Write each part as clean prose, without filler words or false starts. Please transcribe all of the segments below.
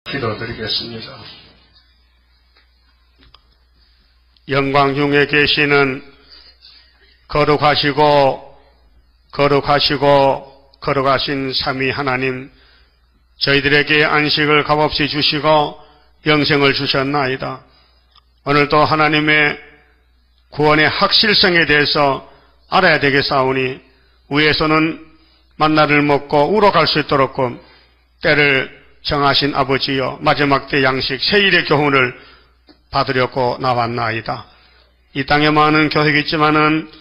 기도드리겠습니다. 영광 중에 계시는 거룩하신 삼위 하나님, 저희들에게 안식을 값없이 주시고 영생을 주셨나이다. 오늘도 하나님의 구원의 확실성에 대해서 알아야 되겠사오니 위에서는 만나를 먹고 우러갈 수 있도록 때를 정하신 아버지여, 마지막 때 양식 세일의 교훈을 받으려고 나왔나이다. 이 땅에 많은 교회가 있지만은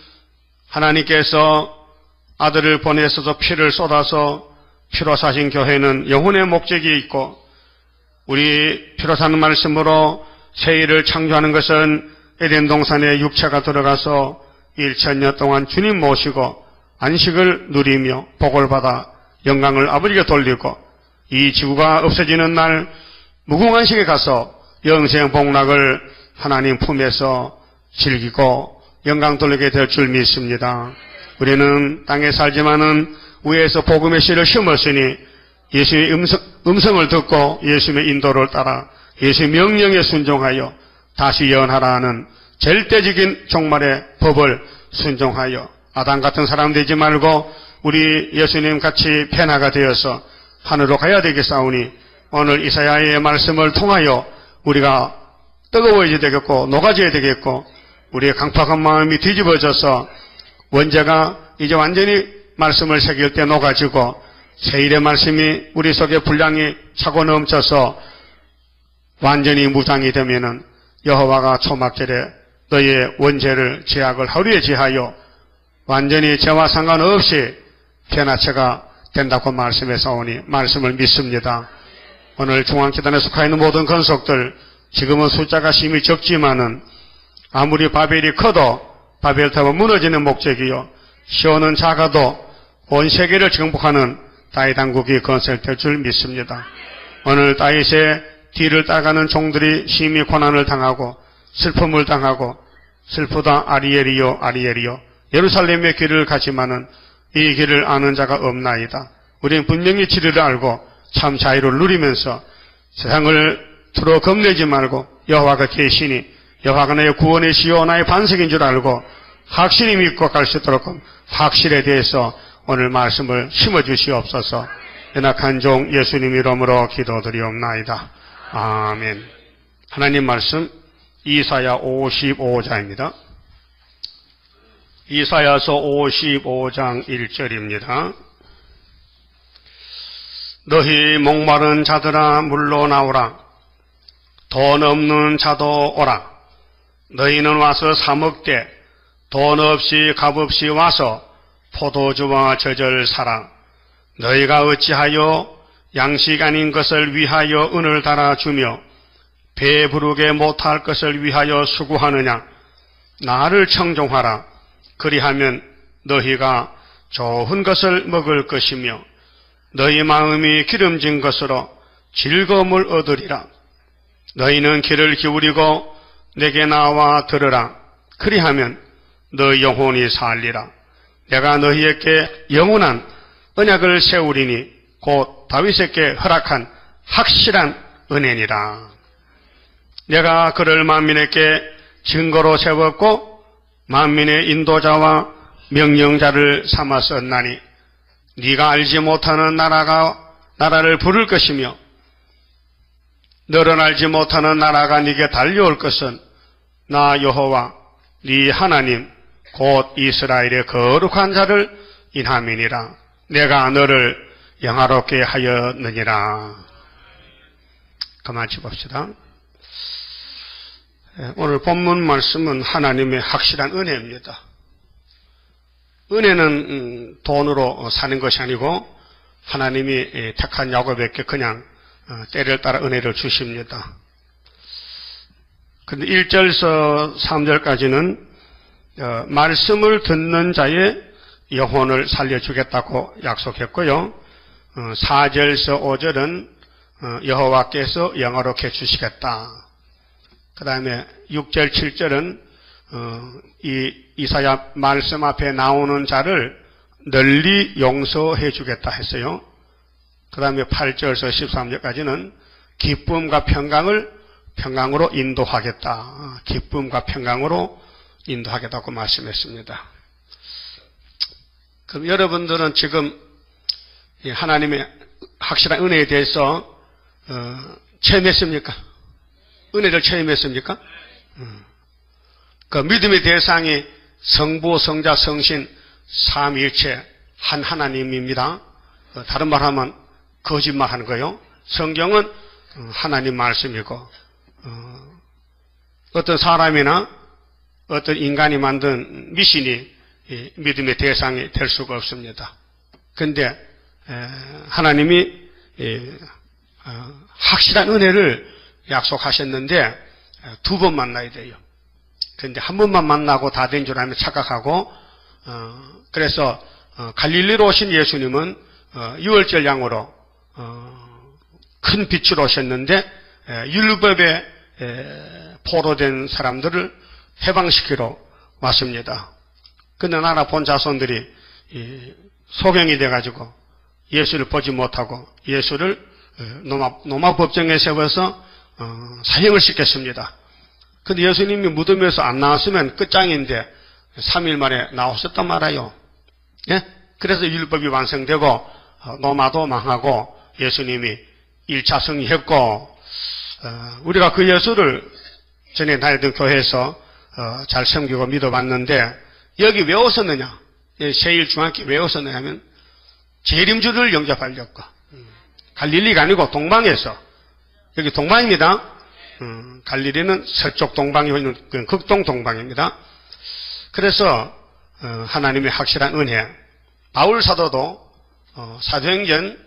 하나님께서 아들을 보내셔서 피를 쏟아서 피로 사신 교회는 영혼의 목적이 있고, 우리 피로 사는 말씀으로 세일을 창조하는 것은 에덴 동산에 육체가 들어가서 1000년 동안 주님 모시고 안식을 누리며 복을 받아 영광을 아버지께 돌리고, 이 지구가 없어지는 날 무궁한식에 가서 영생 복락을 하나님 품에서 즐기고 영광 돌리게 될 줄 믿습니다. 우리는 땅에 살지만은 위에서 복음의 씨를 심었으니 예수의 음성을 듣고 예수의 인도를 따라 예수의 명령에 순종하여 다시 예언하라는 절대적인 종말의 법을 순종하여 아담 같은 사람 되지 말고 우리 예수님 같이 변화가 되어서 하늘로 가야 되겠사오니, 오늘 이사야의 말씀을 통하여 우리가 뜨거워져야 되겠고 녹아져야 되겠고, 우리의 강팍한 마음이 뒤집어져서 원죄가 이제 완전히 말씀을 새길 때 녹아지고 세일의 말씀이 우리 속에 분량이 차고 넘쳐서 완전히 무장이 되면은 여호와가 초막절에 너의 원죄를 제약을 하루에 제하여 완전히 죄와 상관없이 변화체가 된다고 말씀해서 오니 말씀을 믿습니다. 오늘 중앙기단에 속하 있는 모든 건속들, 지금은 숫자가 심히 적지만은 아무리 바벨이 커도 바벨탑은 무너지는 목적이요, 시온은 작아도 온 세계를 정복하는 다윗 왕국이 건설될 줄 믿습니다. 오늘 다윗의 뒤를 따가는 종들이 심히 고난을 당하고 슬픔을 당하고, 슬프다 아리엘이요 아리엘이요, 예루살렘의 길을 가지만은 이 길을 아는 자가 없나이다. 우리는 분명히 진리를 알고 참 자유를 누리면서 세상을 두려 겁내지 말고 여호와가 계시니 여호와가 나의 구원이시요 나의 반석인 줄 알고 확실히 믿고 갈 수 있도록 확실에 대해서 오늘 말씀을 심어주시옵소서. 연약한 종 예수님 이름으로 기도드리옵나이다. 아멘. 하나님 말씀 이사야 55장입니다. 이사야서 55장 1절입니다. 너희 목마른 자들아 물러 나오라. 돈 없는 자도 오라. 너희는 와서 사 먹되 돈 없이 값 없이 와서 포도주와 젖을 사라. 너희가 어찌하여 양식 아닌 것을 위하여 은을 달아주며 배부르게 못할 것을 위하여 수고하느냐. 나를 청종하라. 그리하면 너희가 좋은 것을 먹을 것이며 너희 마음이 기름진 것으로 즐거움을 얻으리라. 너희는 귀를 기울이고 내게 나와 들으라. 그리하면 너 영혼이 살리라. 내가 너희에게 영원한 언약을 세우리니 곧 다윗에게 허락한 확실한 은혜니라. 내가 그를 만민에게 증거로 세웠고 만민의 인도자와 명령자를 삼았었나니 네가 알지 못하는 나라를 부를 것이며 너는 알지 못하는 나라가 네게 달려올 것은 나 여호와 네 하나님 곧 이스라엘의 거룩한 자를 인함이니라. 내가 너를 영화롭게 하였느니라. 그만 짚읍시다. 오늘 본문 말씀은 하나님의 확실한 은혜입니다. 은혜는 돈으로 사는 것이 아니고 하나님이 택한 야곱에게 그냥 때를 따라 은혜를 주십니다. 근데 1절에서 3절까지는 말씀을 듣는 자의 영혼을 살려주겠다고 약속했고요. 4절에서 5절은 여호와께서 영화롭게 해주시겠다. 그 다음에 6절, 7절은 이사야 말씀 앞에 나오는 자를 널리 용서해 주겠다 했어요. 그 다음에 8절에서 13절까지는 기쁨과 평강으로 인도하겠다. 기쁨과 평강으로 인도하겠다고 말씀했습니다. 그럼 여러분들은 지금 하나님의 확실한 은혜에 대해서 체험했습니까? 은혜를 체험했습니까? 그 믿음의 대상이 성부, 성자, 성신, 삼위일체 한 하나님입니다. 다른 말하면 거짓말하는 거예요. 성경은 하나님 말씀이고 어떤 사람이나 어떤 인간이 만든 미신이 믿음의 대상이 될 수가 없습니다. 그런데 하나님이 확실한 은혜를 약속하셨는데 두 번 만나야 돼요. 그런데 한 번만 만나고 다 된 줄 알면 착각하고 그래서 갈릴리로 오신 예수님은 유월절 양으로 큰 빛으로 오셨는데 율법에 포로된 사람들을 해방시키러 왔습니다. 근데 나라 본 자손들이 소경이 돼가지고 예수를 보지 못하고 예수를 노마법정에 세워서 사형을 시켰습니다. 근데 예수님이 무덤에서 안 나왔으면 끝장인데 3일 만에 나오셨단 말이에요. 예? 그래서 율법이 완성되고 노마도 망하고 예수님이 1차 승리했고 우리가 그 예수를 전에 다니던 교회에서 잘 섬기고 믿어봤는데 여기 왜 오셨느냐? 제1중학교 왜 오셨느냐 하면 재림주를 영접하려고. 갈릴리가 아니고 동방에서. 여기 동방입니다. 갈릴리는 서쪽 동방이 있는 극동 동방입니다. 그래서 하나님의 확실한 은혜. 바울 사도도 사도행전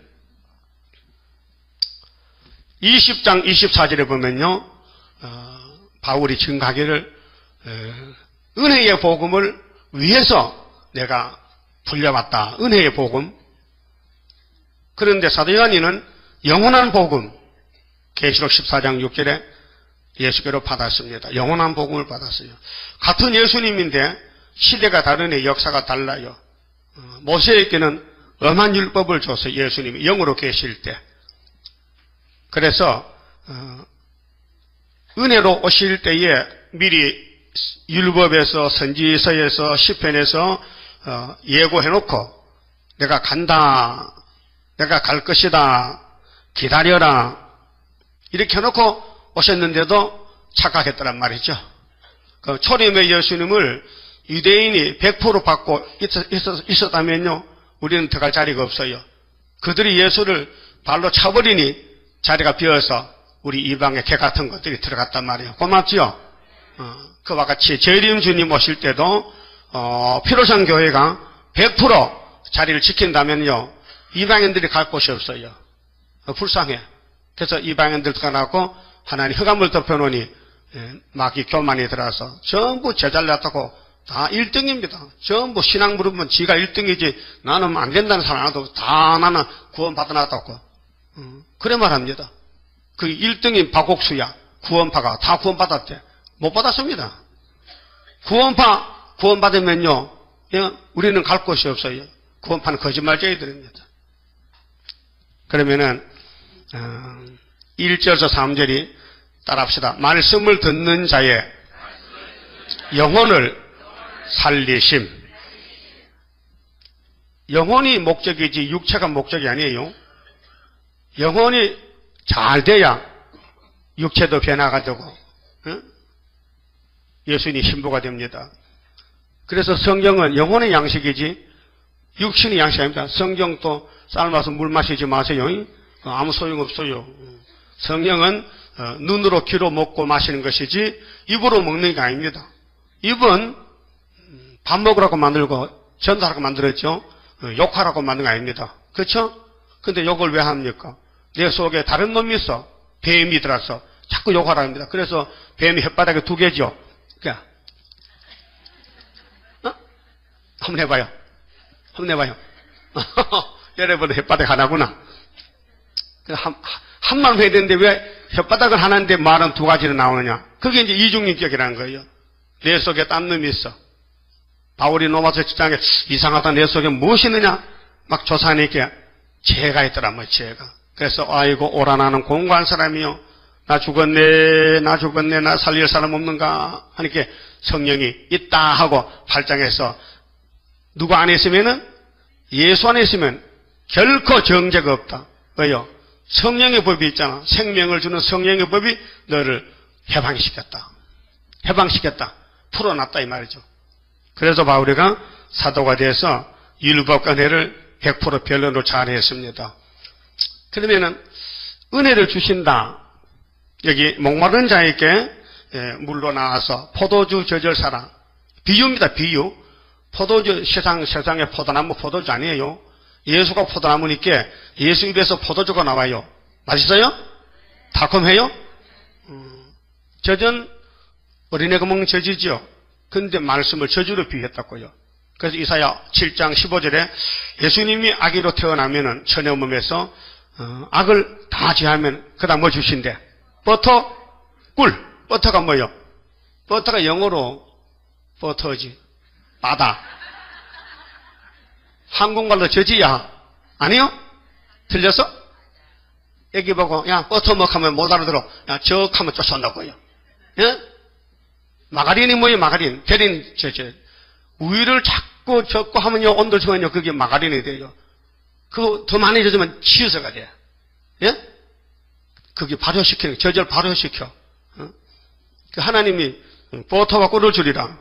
20장 24절에 보면요. 바울이 증가하기를 은혜의 복음을 위해서 내가 불려왔다. 은혜의 복음. 그런데 사도 요한이는 영원한 복음. 계시록 14장 6절에 예수께로 받았습니다. 영원한 복음을 받았어요. 같은 예수님인데 시대가 다르네. 역사가 달라요. 모세에게는 엄한 율법을 줘서 예수님이 영으로 계실 때. 그래서 은혜로 오실 때에 미리 율법에서 선지서에서 시편에서 예고해놓고 내가 간다. 내가 갈 것이다. 기다려라. 이렇게 해놓고 오셨는데도 착각했더란 말이죠. 그 초림의 예수님을 유대인이 100% 받고 있었다면요. 우리는 들어갈 자리가 없어요. 그들이 예수를 발로 차버리니 자리가 비어서 우리 이방의 개 같은 것들이 들어갔단 말이에요. 고맙지요? 그와 같이 재림 주님 오실 때도 피로상 교회가 100% 자리를 지킨다면요. 이방인들이 갈 곳이 없어요. 불쌍해. 그래서 이방인들 가라고 하나님 흑암을 덮여놓으니 마귀 교만이 들어와서 전부 제잘났다고 다 1등입니다. 전부 신앙 물으면 지가 1등이지 나는 안 된다는 사람 하나도 다 나는 구원 받아놨다고. 그래 말합니다. 그 1등인 박옥수야. 구원파가 다 구원 받았대. 못 받았습니다. 구원파 구원 받으면요. 우리는 갈 곳이 없어요. 구원파는 거짓말쟁이들입니다. 그러면은 1절에서 3절이 따라합시다. 말씀을 듣는 자의 영혼을 살리심. 영혼이 목적이지 육체가 목적이 아니에요. 영혼이 잘 돼야 육체도 변화가 되고 예수님이 신부가 됩니다. 그래서 성경은 영혼의 양식이지 육신의 양식이 아닙니다. 성경도 삶아서 물 마시지 마세요. 아무 소용없어요. 성령은 눈으로 귀로 먹고 마시는 것이지 입으로 먹는 게 아닙니다. 입은 밥 먹으라고 만들고 전도하라고 만들었죠. 욕하라고 만든 거 아닙니다. 그렇죠? 근데 욕을 왜 합니까? 내 속에 다른 놈이 있어. 뱀이 들어서 자꾸 욕하라고 합니다. 그래서 뱀이 혓바닥에 2개죠. 그냥 한번 해봐요. 한번 해봐요. 여러분 혓바닥 하나구나. 한만 해야 되는데 왜 혓바닥은 하나인데 말은 2가지로 나오느냐. 그게 이제 이중인격이라는 거예요. 내 속에 딴 놈이 있어. 바울이 로마서 7장에 이상하다 내 속에 무엇이 있느냐 막 조사하니까 죄가 있더라. 뭐 죄가. 그래서 아이고 오라나는 공고한 사람이요, 나 죽었네, 나 살릴 사람 없는가 하니까 성령이 있다 하고 발장해서 누구 안에 있으면은, 예수 안에 있으면 결코 정죄가 없다. 왜요? 성령의 법이 있잖아. 생명을 주는 성령의 법이 너를 해방시켰다. 풀어놨다 이 말이죠. 그래서 바울이가 사도가 돼서 율법과 은혜를 100% 변론으로 잘했습니다. 그러면은 은혜를 주신다. 여기 목마른 자에게 물로 나와서 포도주 저절사라. 비유입니다. 비유. 포도주, 세상에 포도나무 포도주 아니에요. 예수가 포도나무니까 예수 입에서 포도주가 나와요. 맛있어요? 달콤해요? 젖은 어린애가 먹는 젖이죠. 근데 말씀을 저주로 비유했다고요. 그래서 이사야 7장 15절에 예수님이 아기로 태어나면은 처녀 몸에서 악을 다 제하면 그다음 뭐 주신대? 버터, 꿀. 버터가 뭐요? 버터가 영어로 버터지. 바다. 한국말로 저지야. 아니요? 틀렸어? 애기 보고 야 버터 먹하면 못 알아들어. 야 적하면 쫓아온다고요. 예? 마가린이 뭐예요? 마가린. 계린 우유를 자꾸 적고 하면요 온도 좋으면요 그게 마가린이 돼요. 그거 더 많이 젖으면 치유서가 돼. 예? 그게 발효시키는 저절 발효시켜. 그 하나님이 버터와 꿀을 주리라.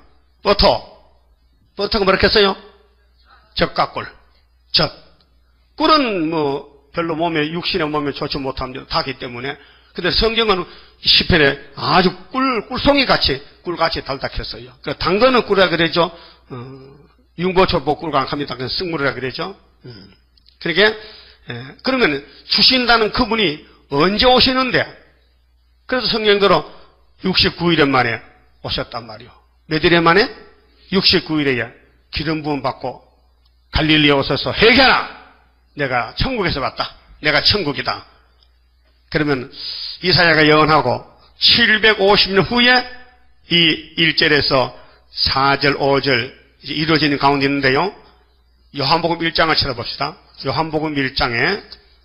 버터가 뭐라 했어요? 젖과 꿀. 젖. 꿀은 뭐 별로 육신의 몸에 좋지 못합니다. 타기 때문에. 근데 성경은 시편에 아주 꿀송이 같이 꿀같이 달닥했어요. 그 당근은 꿀이라 그러죠. 융보초보 꿀과 합니다. 그래서 승물이라 그러죠. 그러니까 그러면 주신다는 그분이 언제 오시는데? 그래서 성경대로 69일에 만에 오셨단 말이요. 몇 일에 만에? 69일에 기름 부음 받고 갈릴리에 오셔서 회개하라! 내가 천국에서 왔다. 내가 천국이다. 그러면 이사야가 예언하고 750년 후에 이 1절에서 4절, 5절 이루어지는 가운데 있는데요. 요한복음 1장을 찾아봅시다. 요한복음 1장에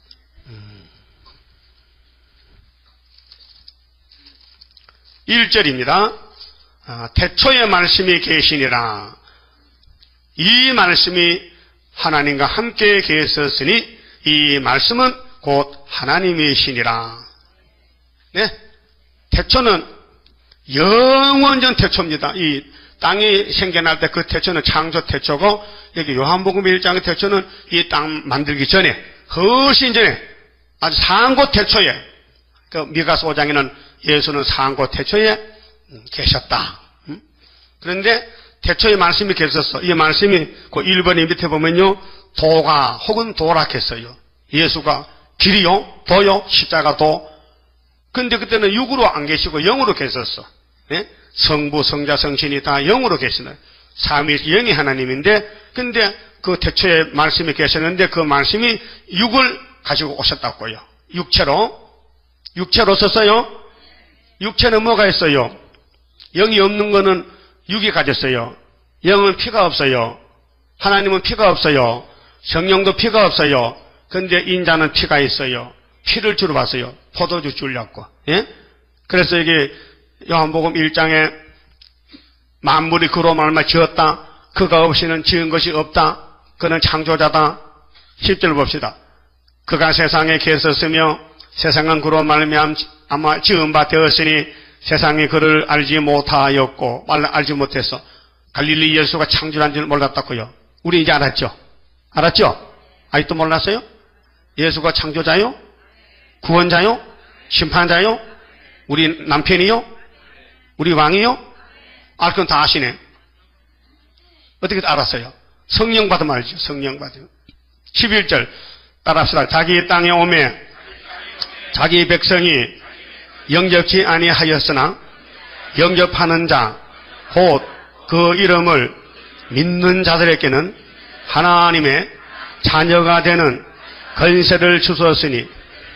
1절입니다. 태초에 말씀이 계시니라. 이 말씀이 하나님과 함께 계셨으니 이 말씀은 곧 하나님이시니라. 네? 태초는 영원전 태초입니다. 이 땅이 생겨날 때 그 태초는 창조 태초고, 여기 요한복음 1장의 태초는 이 땅 만들기 전에, 훨씬 전에, 아주 상고 태초에, 그 미가서 5장에는 예수는 상고 태초에 계셨다. 그런데 태초에 말씀이 계셨어. 이 말씀이 그 1번의 밑에 보면요, 도가 혹은 도락했어요. 예수가 길이요, 도요, 십자가 도. 근데 그때는 육으로 안 계시고 영으로 계셨어. 네? 성부, 성자, 성신이 다 영으로 계시는 삼위일체 영이 하나님인데, 근데 그 태초에 말씀이 계셨는데 그 말씀이 육을 가지고 오셨다고요. 육체로 썼어요. 육체는 뭐가 있어요? 영이 없는 거는 육이 가졌어요. 영은 피가 없어요. 하나님은 피가 없어요. 성령도 피가 없어요. 근데 인자는 피가 있어요. 피를 주러 왔어요. 포도주 주려고. 예? 그래서 이게 요한복음 1장에 만물이 그로 말미암아 지었다. 그가 없이는 지은 것이 없다. 그는 창조자다. 10절 봅시다. 그가 세상에 계셨으며 세상은 그로 말미암아 지은 바 되었으니 세상이 그를 알지 못하였고, 알지 못해서 갈릴리 예수가 창조한 줄 몰랐다고요. 우리 이제 알았죠? 알았죠? 아직도 몰랐어요? 예수가 창조자요? 구원자요? 심판자요? 우리 남편이요? 우리 왕이요? 알 건 다 아시네. 어떻게 알았어요? 성령 받으면 알죠. 성령 받으면. 11절 따라합시다. 자기 땅에 오매 자기 백성이 영접치 아니하였으나 영접하는 자 곧 그 이름을 믿는 자들에게는 하나님의 자녀가 되는 권세를 주셨으니.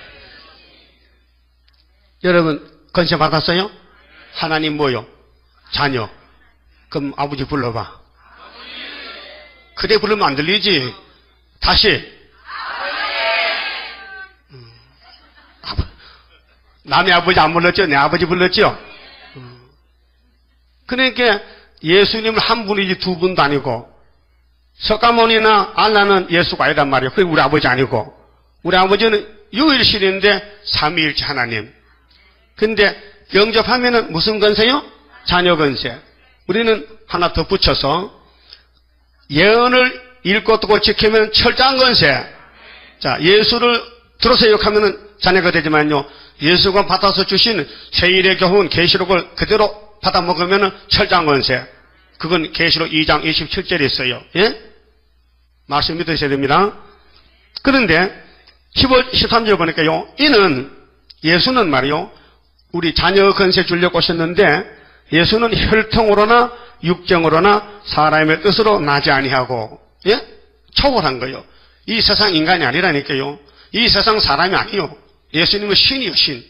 여러분 권세 받았어요? 하나님 뭐요? 자녀. 그럼 아버지 불러봐. 그래 부르면 안 들리지. 다시. 남의 아버지 안 불렀죠? 내 아버지 불렀죠? 그러니까 예수님은 한 분이지 두 분도 아니고, 석가모니나 알라는 예수가 아니란 말이에요. 그게 우리 아버지 아니고, 우리 아버지는 유일신인데 삼위일체 하나님. 근데 영접하면은 무슨 건세요? 자녀 건세. 우리는 하나 더 붙여서 예언을 읽고 듣고 지키면 철저한 건세. 자, 예수를 들어서 욕하면은 자녀가 되지만요, 예수가 받아서 주신 제1의 교훈 계시록을 그대로 받아 먹으면은 철저한 건세. 그건 계시록 2장 27절에 있어요. 예? 말씀 믿으셔야 됩니다. 그런데 13절 보니까요, 이는 예수는 말이요, 우리 자녀 건세 주려고 오셨는데 예수는 혈통으로나 육정으로나 사람의 뜻으로 나지 아니하고, 예? 초월한 거요. 이 세상 인간이 아니라니까요. 이 세상 사람이 아니요. 예수님은 신이요, 신.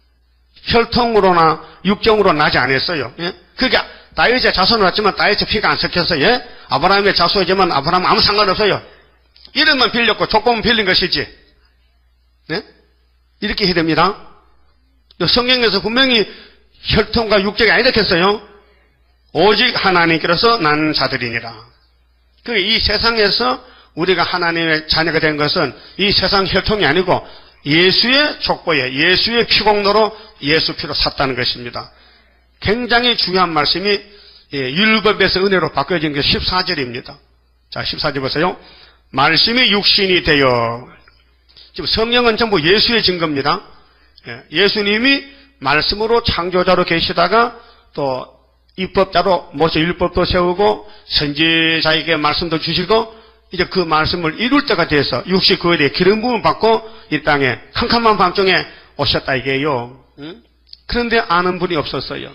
혈통으로나 육정으로 나지 않았어요. 예? 그러니까 다윗의 자손을 왔지만 다윗의 피가 안 섞였어요. 예? 아브라함의 자손이지만 아브라함은 아무 상관없어요. 이름만 빌렸고 조금은 빌린 것이지. 예? 이렇게 해야 됩니다. 성경에서 분명히 혈통과 육정이 아니다 했어요. 오직 하나님께로서 난 자들이니라. 이 세상에서 우리가 하나님의 자녀가 된 것은 이 세상 혈통이 아니고 예수의 족보에 예수의 피공로로 예수 피로 샀다는 것입니다. 굉장히 중요한 말씀이 율법에서 은혜로 바뀌어진 게 14절입니다. 자, 14절 보세요. 말씀이 육신이 되어. 지금 성령은 전부 예수의 증거입니다. 예수님이 말씀으로 창조자로 계시다가 또 입법자로 모세 율법도 세우고 선지자에게 말씀도 주시고 이제 그 말씀을 이룰 때가 돼서 육시 그에 대해 기름 부음 받고 이 땅에 캄캄한 밤중에 오셨다 이게요. 그런데 아는 분이 없었어요.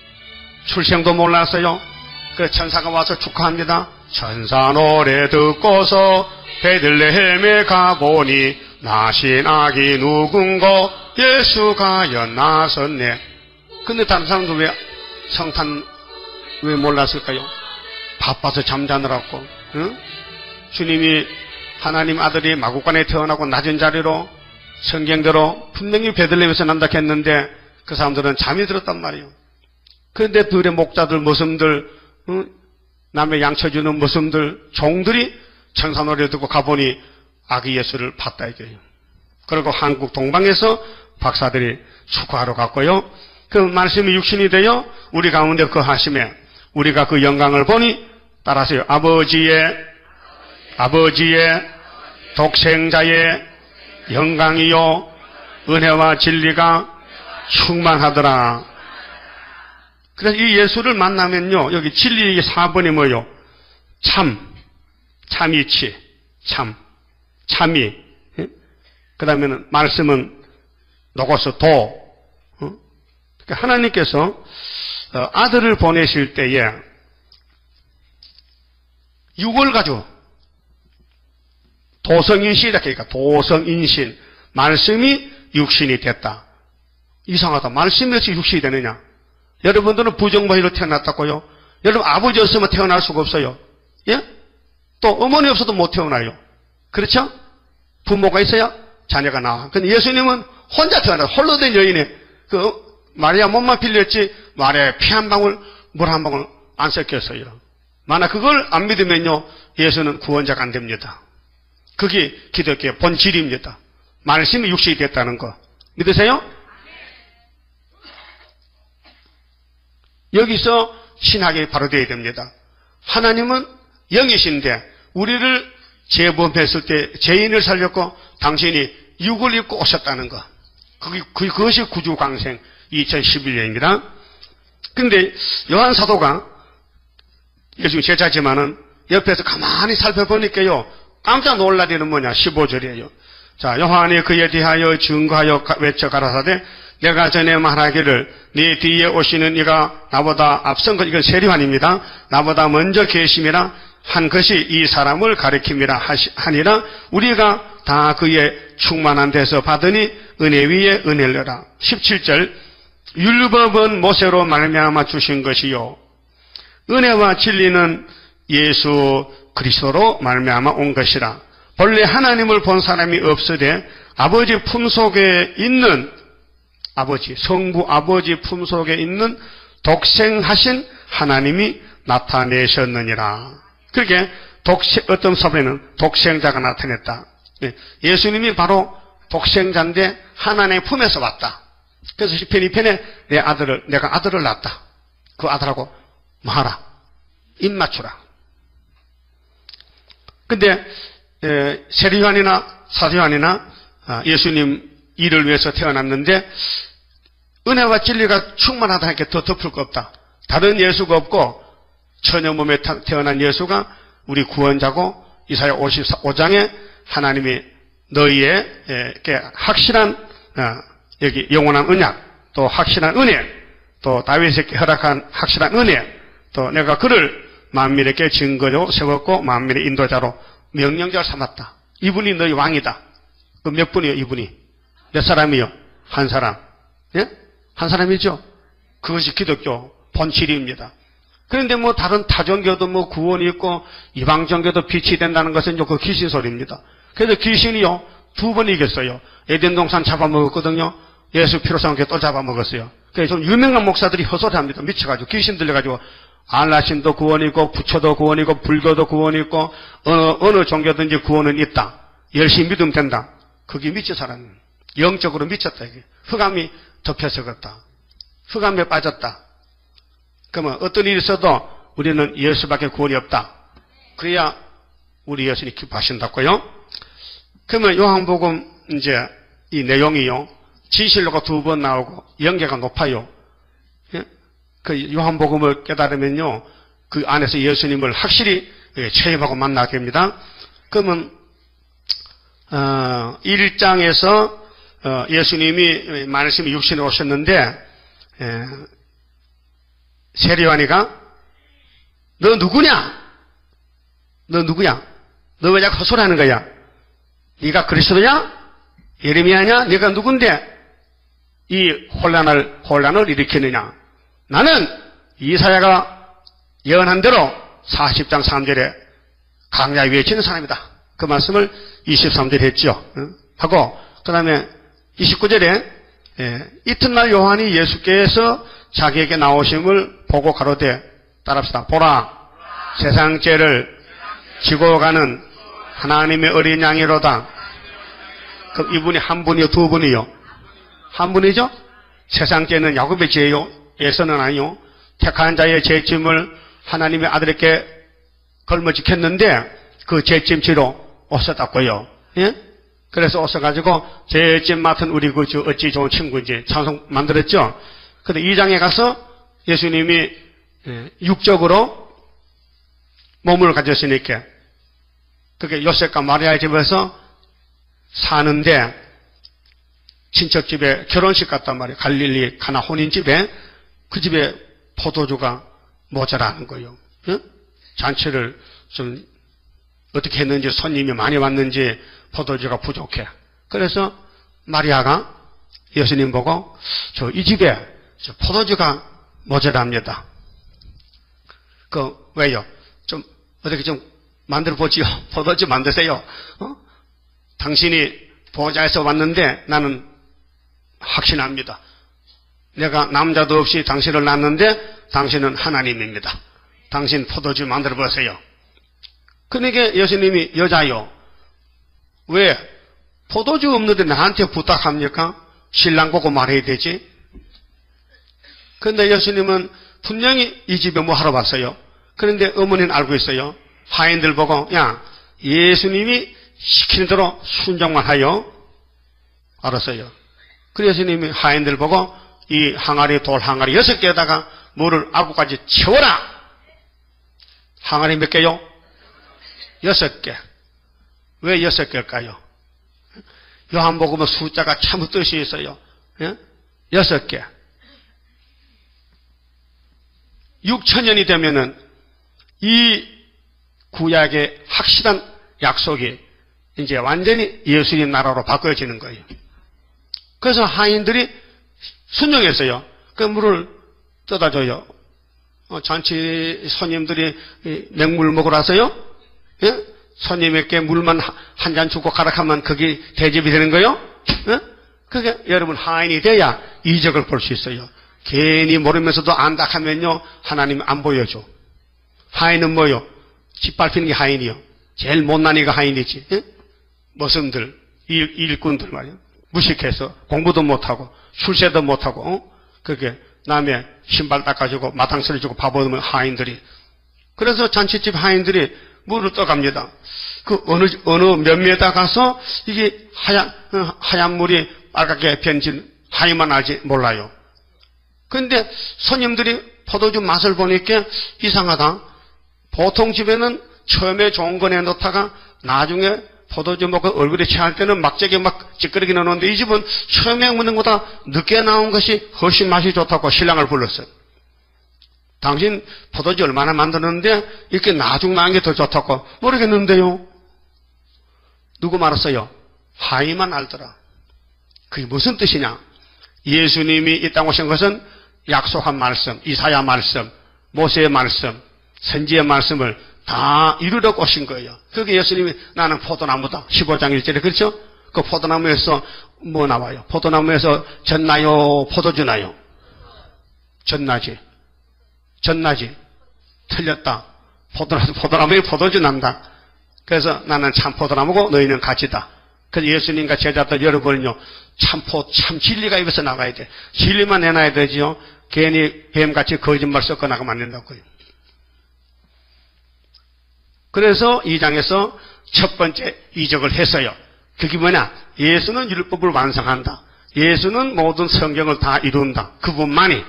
출생도 몰랐어요. 그 천사가 와서 축하합니다. 천사 노래 듣고서 베들레헴에 가보니 나신 아기 누군고 예수가 연나섰네. 근데 다른 사람들 왜 성탄 왜 몰랐을까요? 바빠서 잠자느라고. 응? 주님이 하나님 아들이 마구간에 태어나고 낮은 자리로 성경대로 분명히 베들레헴에서 난다 했는데 그 사람들은 잠이 들었단 말이에요. 그런데 들의 목자들 모습들, 남의 양쳐주는 모습들, 종들이 천사노래 듣고 가보니 아기 예수를 봤다 이거예요. 그리고 한국 동방에서 박사들이 축하하러 갔고요. 그 말씀이 육신이 되어 우리 가운데 거하심에 우리가 그 영광을 보니 따라서요. 아버지의 독생자의 영광이요 은혜와 진리가 충만하더라. 그래서 이 예수를 만나면요, 여기 진리의 4번이 뭐예요? 참이치, 참이. 그 다음에는 말씀은 로고스, 그러니까 하나님께서 아들을 보내실 때에 육을 가지고 도성인신이다. 그러니까 도성인신. 말씀이 육신이 됐다. 이상하다. 말씀이 어떻게 육신이 되느냐? 여러분들은 부정부위로 태어났다고요? 여러분 아버지 없으면 태어날 수가 없어요. 예? 또 어머니 없어도 못 태어나요. 그렇죠? 부모가 있어야 자녀가 나와. 근데 예수님은 혼자 태어나 홀로 된 여인이 마리아 몸만 빌렸지 말에 피 한 방울 물 한 방울 안 섞였어요. 만약 그걸 안 믿으면요 예수는 구원자가 안 됩니다. 그게 기독교의 본질입니다. 말씀이 육신이 됐다는 거 믿으세요? 여기서 신학이 바로 되어야 됩니다. 하나님은 영이신데 우리를 재범했을 때 죄인을 살렸고 당신이 육을 입고 오셨다는 거. 그것이 구주광생 2011년입니다. 그런데 요한 사도가 예수님 제자지만은 옆에서 가만히 살펴보니까요 깜짝 놀랄 일은 뭐냐 15절이에요. 자, 요한이 그에 대하여 증거하여 외쳐 가라사대 내가 전에 말하기를 네 뒤에 오시는 이가 나보다 앞선 것, 이건 세리환입니다. 나보다 먼저 계심이라 한 것이 이 사람을 가리킴이라 하니라. 우리가 다 그의 충만한 데서 받으니 은혜 위에 은혜를 얻으라. 17절 율법은 모세로 말미암아 주신 것이요 은혜와 진리는 예수 그리스도로 말미암아 온 것이라. 본래 하나님을 본 사람이 없으되 아버지 품속에 있는 아버지, 성부 아버지 품속에 있는 독생하신 하나님이 나타내셨느니라. 그렇게 어떤 서문에는 독생자가 나타냈다. 예수님이 바로 독생자인데 하나님의 품에서 왔다. 그래서 시편 2편에 내가 아들을 낳았다. 그 아들하고 뭐하라? 입 맞추라. 근데 세례요한이나 사도요한이나 예수님 일을 위해서 태어났는데 은혜와 진리가 충만하다니까 더 덮을 거 없다. 다른 예수가 없고 처녀 몸에 태어난 예수가 우리 구원자고 이사야 55장에 하나님이 너희에게 확실한 여기 영원한 언약, 또 확실한 은혜, 또 다윗에게 허락한 확실한 은혜, 또 내가 그를 만민에게 증거로 세웠고 만민의 인도자로 명령자를 삼았다. 이분이 너희 왕이다. 그 몇 분이요? 이분이 몇 사람이요? 한 사람. 예? 한 사람이죠. 그것이 기독교 본질입니다. 그런데 뭐 다른 타종교도 뭐 구원이 있고 이방 종교도 빛이 된다는 것은 그 귀신 소리입니다. 그래서 귀신이요 2번 이겼어요. 에덴 동산 잡아먹었거든요. 예수 피로 삼게 또 잡아먹었어요. 그래서 좀 유명한 목사들이 헛소리합니다. 미쳐가지고 귀신 들려가지고 알라신도 구원이 있고 부처도 구원이 있고 불교도 구원이 있고 어느 종교든지 구원은 있다. 열심히 믿으면 된다. 그게 미친 사람. 영적으로 미쳤다. 이게. 흑암이 덮여서 그렇다. 흑암에 빠졌다. 그러면 어떤 일이 있어도 우리는 예수밖에 구원이 없다. 그래야 우리 예수님이 기뻐하신다고요. 그러면 요한복음 이제 이 내용이요. 진실로가 2번 나오고 연계가 높아요. 예? 그 요한복음을 깨달으면요. 그 안에서 예수님을 확실히 체험하고 만나게 됩니다. 그러면 1장에서 예수님이 말씀이 육신에 오셨는데 세례요한이가 너 누구냐? 너 누구야? 너 왜 자꾸 헛소리하는 거야? 네가 그리스도냐? 예레미야냐? 네가 누군데 이 혼란을 일으키느냐? 나는 이사야가 예언한 대로 40장 3절에 강야에 외치는 사람이다. 그 말씀을 23절에 했죠. 하고 그 다음에 29절에 이튿날 요한이 예수께서 자기에게 나오심을 보고 가로되 따라합시다. 보라 세상 죄를 지고 가는 하나님의 어린 양이로다. 그럼 이분이 한 분이요 2분이요? 한 분이죠? 세상 죄는 야곱의 죄요. 예서는 아니요. 택한 자의 죄짐을 하나님의 아들에게 걸머지켰는데 그 죄짐 지로 오셨다고요. 예? 그래서 오셔가지고 죄짐 맡은 우리 그 어찌 좋은 친구인지 찬송 만들었죠. 근데 2장에 가서 예수님이 육적으로 몸을 가졌으니까 그게 요셉과 마리아의 집에서 사는데 친척 집에 결혼식 갔단 말이에요. 갈릴리 가나 혼인 집에 그 집에 포도주가 모자라는 거예요. 응? 잔치를 좀 어떻게 했는지 손님이 많이 왔는지 포도주가 부족해. 그래서 마리아가 예수님 보고 이 집에 포도주가 모자랍니다. 왜요? 좀 어떻게 좀 만들어 보지요. 포도주 만드세요. 당신이 보호자에서 왔는데 나는 확신합니다. 내가 남자도 없이 당신을 낳았는데 당신은 하나님입니다. 당신 포도주 만들어 보세요. 그러니까 예수님이 여자요. 왜? 포도주 없는데 나한테 부탁합니까? 신랑 보고 말해야 되지. 그런데 예수님은 분명히 이 집에 뭐 하러 왔어요. 그런데 어머니는 알고 있어요. 하인들 보고 야 예수님이 시키는 대로 순종만 하여. 알았어요. 그래서 예수님이 하인들 보고 이 항아리 돌 항아리 6개에다가 물을 아구까지 채워라. 항아리 몇 개요? 6개. 왜 6개일까요? 요한복음은 숫자가 참 뜻이 있어요. 6개. 6,000년이 되면은 이 구약의 확실한 약속이 이제 완전히 예수님 나라로 바꿔지는 거예요. 그래서 하인들이 순종했어요. 그 물을 떠다줘요. 잔치 손님들이 맹물 먹으러 왔어요? 예? 손님에게 물만 한 잔 주고 가락하면 그게 대접이 되는 거예요? 예? 그게 여러분 하인이 돼야 이적을 볼 수 있어요. 괜히 모르면서도 안다 하면요, 하나님 안 보여줘. 하인은 뭐요? 짓밟히는 게 하인이요. 제일 못난 이가 하인이지. 예? 머슴들, 일꾼들 말이요. 무식해서 공부도 못하고 출세도 못하고 그게 남의 신발 닦아주고 마탕스를 주고 밥 얻으면 하인들이. 그래서 잔치집 하인들이 물을 떠갑니다. 그 어느 몇 미터 가서 이게 하얀 물이 빨갛게 변진 하인만 알지 몰라요. 그런데 손님들이 포도주 맛을 보니까 이상하다. 보통 집에는 처음에 좋은 거 내놓다가 나중에 포도주 먹고 얼굴에 취할 때는 막재기 막 찌끄러기 넣는데 이 집은 처음에 먹는 것보다 늦게 나온 것이 훨씬 맛이 좋다고 신랑을 불렀어요. 당신 포도주 얼마나 만드는데 이렇게 나중 나온 게 더 좋다고 모르겠는데요. 누구 말았어요? 하인만 알더라. 그게 무슨 뜻이냐? 예수님이 이 땅 오신 것은 약속한 말씀, 이사야 말씀, 모세의 말씀, 선지의 말씀을 다 이루려고 오신 거예요. 그게 예수님이 나는 포도나무다. 15장 1절에 그렇죠? 그 포도나무에서 뭐 나와요? 포도나무에서 젖나요? 포도주 나요? 젖나지. 젖나지. 틀렸다. 포도나무에 포도주 난다. 그래서 나는 참 포도나무고 너희는 가지다. 그래서 예수님과 제자들 여러분은요, 참 진리가 입에서 나가야 돼. 진리만 내놔야 되지요. 괜히 뱀같이 거짓말 섞어 나가면 안 된다고요. 그래서 이 장에서 첫 번째 이적을 했어요. 그게 뭐냐? 예수는 율법을 완성한다. 예수는 모든 성경을 다 이룬다. 그분만이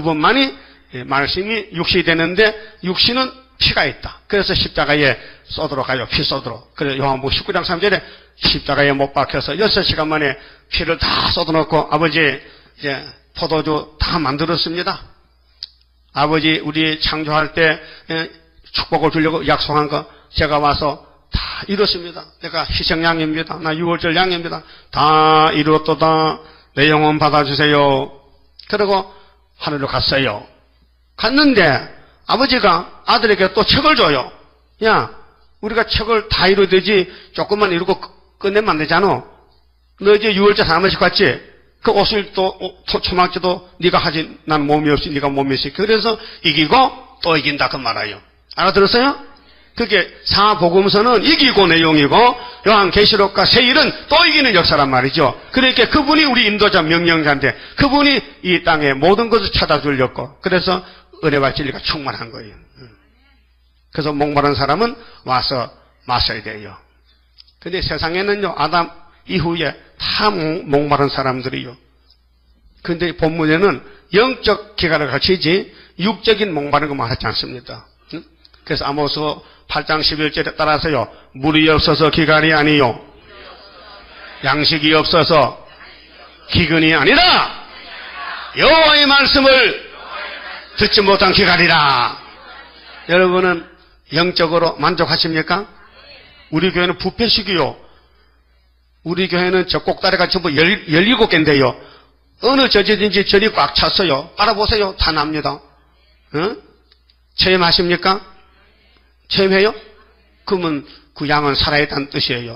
말씀이 육신이 되는데 육신은 피가 있다. 그래서 십자가에 쏟도록 가요. 피 쏟도록. 그래서 요한복음 19장 3절에 십자가에 못 박혀서 6시간 만에 피를 다 쏟아놓고 아버지 이제 포도주 다 만들었습니다. 아버지 우리 창조할 때 축복을 주려고 약속한 거 제가 와서 다 이뤘습니다. 내가 희생양입니다. 나 6월절 양입니다. 다 이루었도다. 내 영혼 받아주세요. 그리고 하늘로 갔어요. 갔는데 아버지가 아들에게 또 책을 줘요. 야, 우리가 책을 다 이루듯이 조금만 이루고 끝내면 안 되잖아. 너 이제 6월절 하나씩 갔지? 그 옷을 또 초막지도 네가 하지. 난 몸이 없이 네가 몸이 있으니까. 그래서 이기고 또 이긴다 그 말이에요. 알아들었어요? 그게 사복음서는 이기고 내용이고 요한계시록과 세일은 또 이기는 역사란 말이죠. 그러니까 그분이 우리 인도자 명령자인데 그분이 이 땅에 모든 것을 찾아주려고 그래서 은혜와 진리가 충만한 거예요. 그래서 목마른 사람은 와서 마셔야 돼요. 근데 세상에는요, 아담 이후에 다 목마른 사람들이요. 근데 본문에는 영적 기간을 가르치지 육적인 목마른 거 말하지 않습니다. 그래서 아모스 8장 11절에 따라서요, 물이 없어서 기간이 아니요, 양식이 없어서 기근이 아니라 여호와의 말씀을 듣지 못한 기간이라. 여러분은 영적으로 만족하십니까? 우리 교회는 뷔페식이요. 우리 교회는 저 꼭다리가 전부 17개인데요. 어느 저지든지 절이 꽉 찼어요. 알아보세요. 다 납니다. 체험하십니까? 체험해요? 그러면 그 양은 살아있다는 뜻이에요.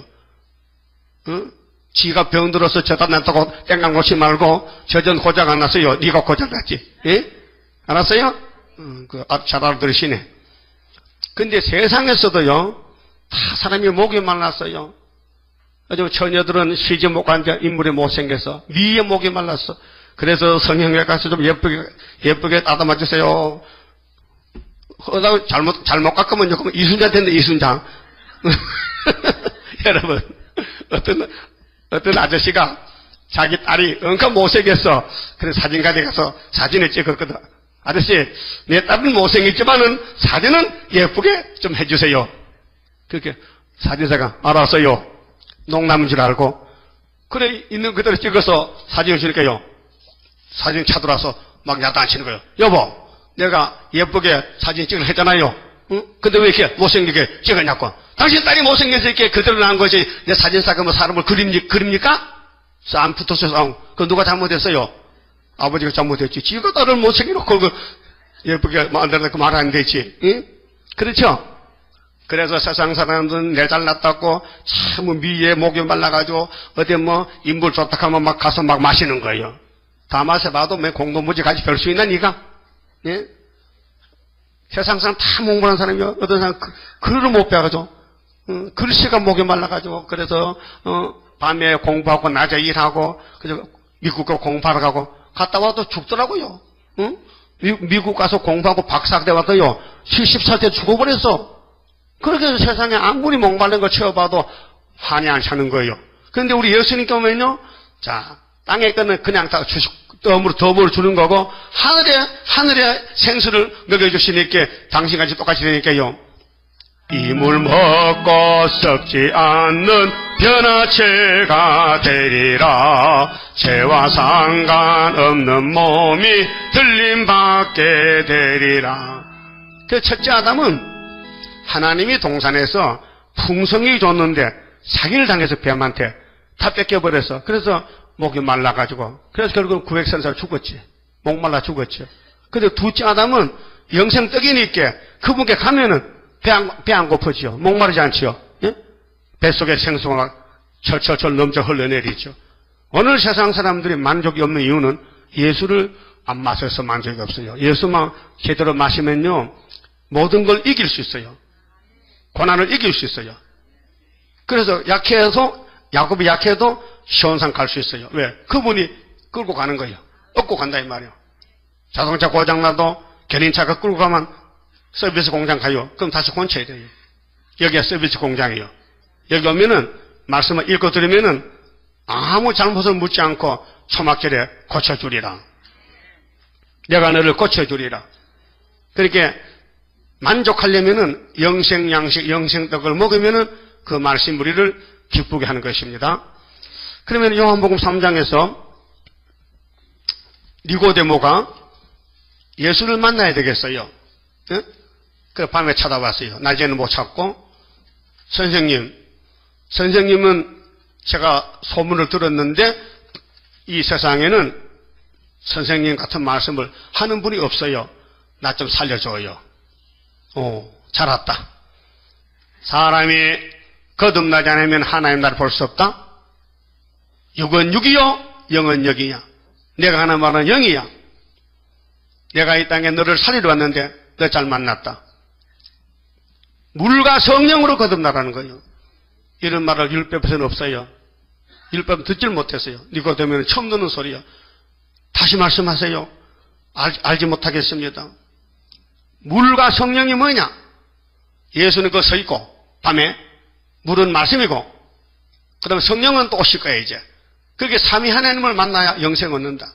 지가 병들어서 저다 놨다고 땡강 놓지 말고 저전 고장 안 났어요. 네가 고장 났지. 예? 알았어요? 잘 알아들으시네. 근데 세상에서도요, 다 사람이 목이 말랐어요. 아주 처녀들은 시집 못 가는데 인물이 못생겨서 위에 목이 말랐어. 그래서 성형외과 가서 좀 예쁘게 따듬어 주세요. 그러다가 잘못 깎으면요, 그럼 이순자 된다, 이순자. 여러분, 어떤 아저씨가 자기 딸이 엄청 못생겼어. 그래서 사진관에 가서 사진을 찍었거든. 아저씨, 내 딸은 못생겼지만은 사진은 예쁘게 좀 해주세요. 그렇게 사진사가 알았어요. 농담인 줄 알고. 그래, 있는 그대로 찍어서 사진을 주니까요. 사진 찾아와서 막 야단치는 거예요. 여보, 내가 예쁘게 사진 찍으려 했잖아요. 응? 근데 왜 이렇게 못생기게 찍었냐고. 당신 딸이 못생겨서 이렇게 그대로 난 거지. 내 사진사가 뭐 사람을 그립니까? 안 붙었어요, 싸움. 그 누가 잘못했어요? 아버지가 잘못했지. 지가 딸을 못생겨놓고 예쁘게 만들어놓고 말하는 데지. 응? 그렇죠? 그래서 세상 사람들은 내 잘났다고 참 미에 목이 말라가지고 어디 뭐 인물 좋다 하면 막 가서 막 마시는 거예요. 다 마셔봐도 뭐 공동무지 같이 별 수 있나 니가? 예? 세상 사람 다 공부하는 사람이요. 어떤 사람 글을 못 배워가지고 글씨가 목이 말라가지고 그래서 밤에 공부하고 낮에 일하고 그래서 미국 가 공부하러 가고 갔다 와도 죽더라고요. 응? 미국 가서 공부하고 박사학대 와도요 70살 때 죽어버렸어. 그렇게 해서 세상에 아무리 목마른 거 채워봐도 한이 안 차는 거예요. 그런데 우리 예수님께 오면요, 자, 땅에 거는 그냥 다 덤으로 주는 거고, 하늘의 생수를 먹여주시니까 당신같이 똑같이 되니까요. 이물 먹고 썩지 않는 변화체가 되리라. 죄와 상관없는 몸이 들림받게 되리라. 그 첫째 아담은 하나님이 동산에서 풍성히 줬는데 사기를 당해서 뱀한테 다 뺏겨버려서 그래서 목이 말라가지고 그래서 결국은 900살 죽었지. 목말라 죽었죠. 근데 둘째 아담은 영생 떡이니까 그분께 가면은 배 안 고프지요. 목마르지 않지요. 예? 뱃속에 생수가 막 철철철 넘쳐 흘러내리죠. 오늘 세상 사람들이 만족이 없는 이유는 예수를 안 마셔서 만족이 없어요. 예수만 제대로 마시면요 모든 걸 이길 수 있어요. 고난을 이길 수 있어요. 그래서 약해서 야곱이 약해도 시온산 갈 수 있어요. 왜? 그분이 끌고 가는 거예요. 업고 간다 이 말이에요. 자동차 고장나도 견인차가 끌고 가면 서비스 공장 가요. 그럼 다시 고쳐야 돼요. 여기가 서비스 공장이에요. 여기 오면은 말씀을 읽고 들으면은 아무 잘못을 묻지 않고 초막절에 고쳐주리라. 내가 너를 고쳐주리라. 그러니까 만족하려면은 영생 양식, 영생떡을 먹으면은 그 말씀 우리를 기쁘게 하는 것입니다. 그러면 요한복음 3장에서 니고데모가 예수를 만나야 되겠어요. 예? 그래서 밤에 찾아왔어요. 낮에는 못 찾고 선생님은 제가 소문을 들었는데 이 세상에는 선생님 같은 말씀을 하는 분이 없어요. 나 좀 살려줘요. 잘 왔다. 사람이 거듭나지 않으면 하나님 나라를 볼 수 없다. 육은 육이요, 영은 영이야. 내가 하는 말은 영이야. 내가 이 땅에 너를 살리러 왔는데 너 잘 만났다. 물과 성령으로 거듭나라는 거예요. 이런 말을 율법에서는 없어요. 율법은 듣질 못했어요. 니고데모는 처음 듣는 소리야. 다시 말씀하세요. 알지 못하겠습니다. 물과 성령이 뭐냐? 예수는 그 서 있고 밤에 물은 말씀이고 그 다음에 성령은 또 오실 거예요. 이제 그렇게 삼위 하나님을 만나야 영생 얻는다.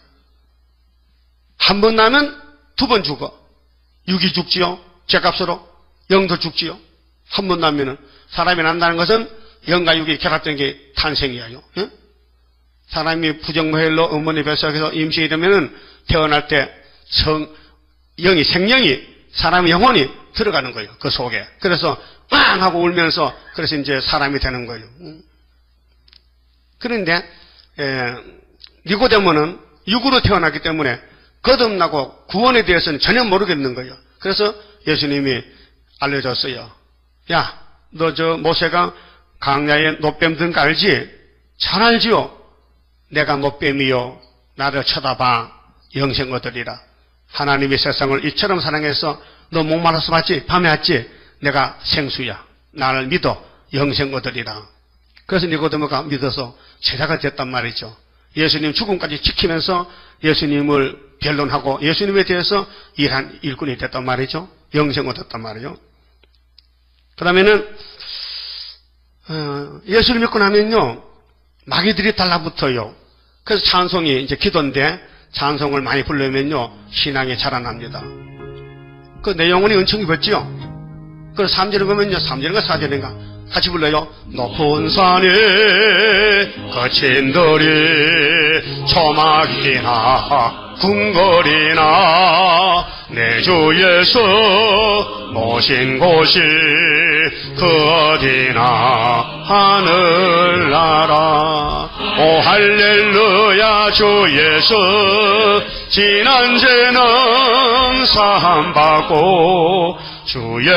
한 번 나면 두 번 죽어. 육이 죽지요. 죄값으로 영도 죽지요. 한 번 나면은 사람이 난다는 것은 영과 육이 결합된 게 탄생이에요. 예? 사람이 부정무헬로 어머니 뱃속에서 임신이 되면은 태어날 때 영이 생명이 사람의 영혼이 들어가는 거예요. 그 속에. 그래서 빵 하고 울면서 그래서 이제 사람이 되는 거예요. 그런데 니고데모는 육으로 태어났기 때문에 거듭나고 구원에 대해서는 전혀 모르겠는 거예요. 그래서 예수님이 알려줬어요. 야, 너 저 모세가 강야에 노뱀 든 거 알지? 잘 알지요? 내가 노뱀이요. 나를 쳐다봐. 영생 얻으리라. 하나님이 세상을 이처럼 사랑해서 너 목말라서 봤지? 밤에 왔지? 내가 생수야. 나를 믿어. 영생 얻으리라. 그래서 니고데모가 믿어서 제자가 됐단 말이죠. 예수님 죽음까지 지키면서 예수님을 변론하고 예수님에 대해서 일한 일꾼이 됐단 말이죠. 영생 얻었단 말이죠. 그 다음에는 예수를 믿고 나면요 마귀들이 달라붙어요. 그래서 찬송이 이제 기도인데 찬송을 많이 부르면요 신앙이 자라납니다. 그 내용은 은총이 벗지요. 그래서 3절에 보면요 3절인가 4절인가 같이 불러요. 높은 산에 거친 들이 초막이나 궁궐이나 내 주 예수 모신 곳이 그 어디나 하늘나라. 오 할렐루야 주 예수 지난 죄는 사함받고 주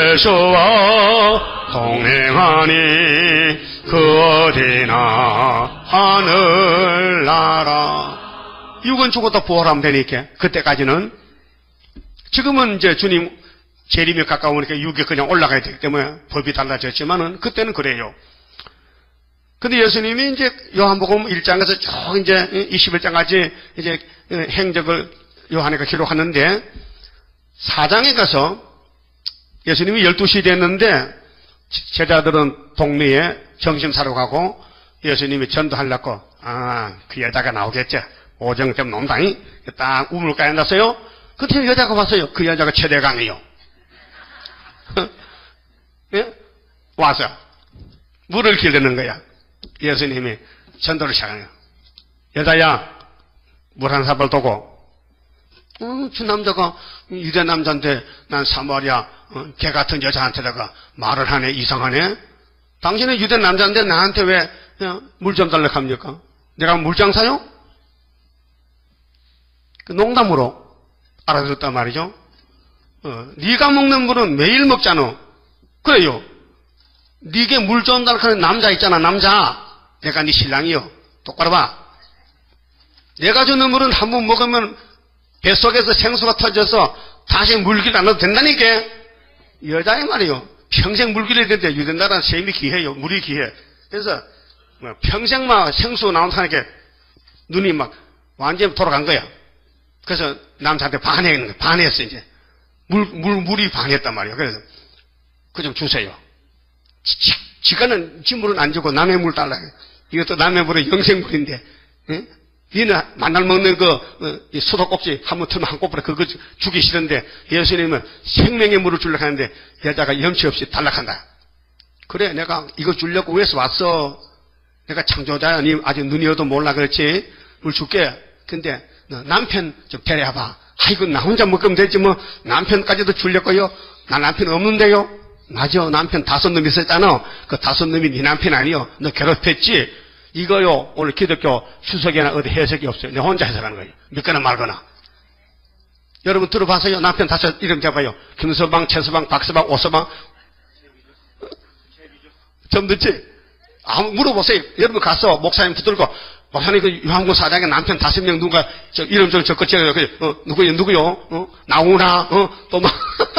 예수와 동행하니 그 어디나 하늘나라. 육은 죽어도 부활하면 되니까 그때까지는. 지금은 이제 주님 재림이 가까우니까 육이 그냥 올라가야 되기 때문에 법이 달라졌지만은 그때는 그래요. 근데 예수님이 이제 요한복음 1장에서 쭉 이제 21장까지 이제 행적을 요한이가 기록하는데 4장에 가서 예수님이 12시 됐는데 제자들은 동네에 점심 사러 가고 예수님이 전도하려고 그 여자가 나오겠죠. 오정쯤 논다니 딱 우물가에 앉았어요. 그때 여자가 왔어요. 그 여자가 최대강이요. 예? 와서 물을 기르는 거야. 예수님이 전도를 시작해요. 여자야, 물 한 사발 두고. 저 남자가 유대 남자인데 난 사마리아 개 같은 여자한테다가 말을 하네. 이상하네. 당신은 유대 남자인데 나한테 왜 물 좀 달라고 합니까? 내가 물장사요? 농담으로 알아들었단 말이죠. 네가 먹는 물은 매일 먹잖아. 그래요. 네게 물 좀 달라고 하는 남자 있잖아. 남자. 내가 네 신랑이요. 똑바로 봐. 내가 주는 물은 한 번 먹으면 뱃속에서 생수가 터져서 다시 물기를 안 넣어도 된다니까. 여자의 말이요. 평생 물기를 해야 되는데 유대나라는 셈이 귀해요. 물이 귀해. 그래서 평생 막 생수 나온다니까 눈이 막 완전히 돌아간 거야. 그래서 남자한테 반했어, 이제. 물이 반했단 말이야. 그래서, 그거 좀 주세요. 지가는 지 물은 안 주고 남의 물 달라. 이것도 남의 물은 영생물인데, 응? 니는 만날 먹는 소독꼭지 한번 틀면 한 꼬부라 그거 주기 싫은데, 예수님은 생명의 물을 주려고 하는데, 여자가 염치 없이 탈락한다. 그래, 내가 이거 주려고 위에서 왔어. 내가 창조자야. 니 아직 눈이 어도 몰라, 그렇지? 물 줄게. 근데, 너 남편 좀 데려와봐. 아이고, 나 혼자 먹으면 되지 뭐. 남편까지도 주려고요. 나 남편 없는데요. 맞아. 남편 5놈 있었잖아. 그 5놈이 네 남편 아니요. 너 괴롭혔지? 이거요. 오늘 기독교 수석이나 어디 해석이 없어요. 내가 혼자 해석하는 거예요. 믿거나 말거나. 여러분 들어봐서요. 남편 5 이름 잡아요. 김서방, 최서방, 박서방, 오서방. 좀 듣지? 물어보세요. 여러분 가서 목사님 붙들고 목사님 그 요한군 사장의 남편 5명 누가 이름 좀 적어줘요. 누구요? 나오나? 또 막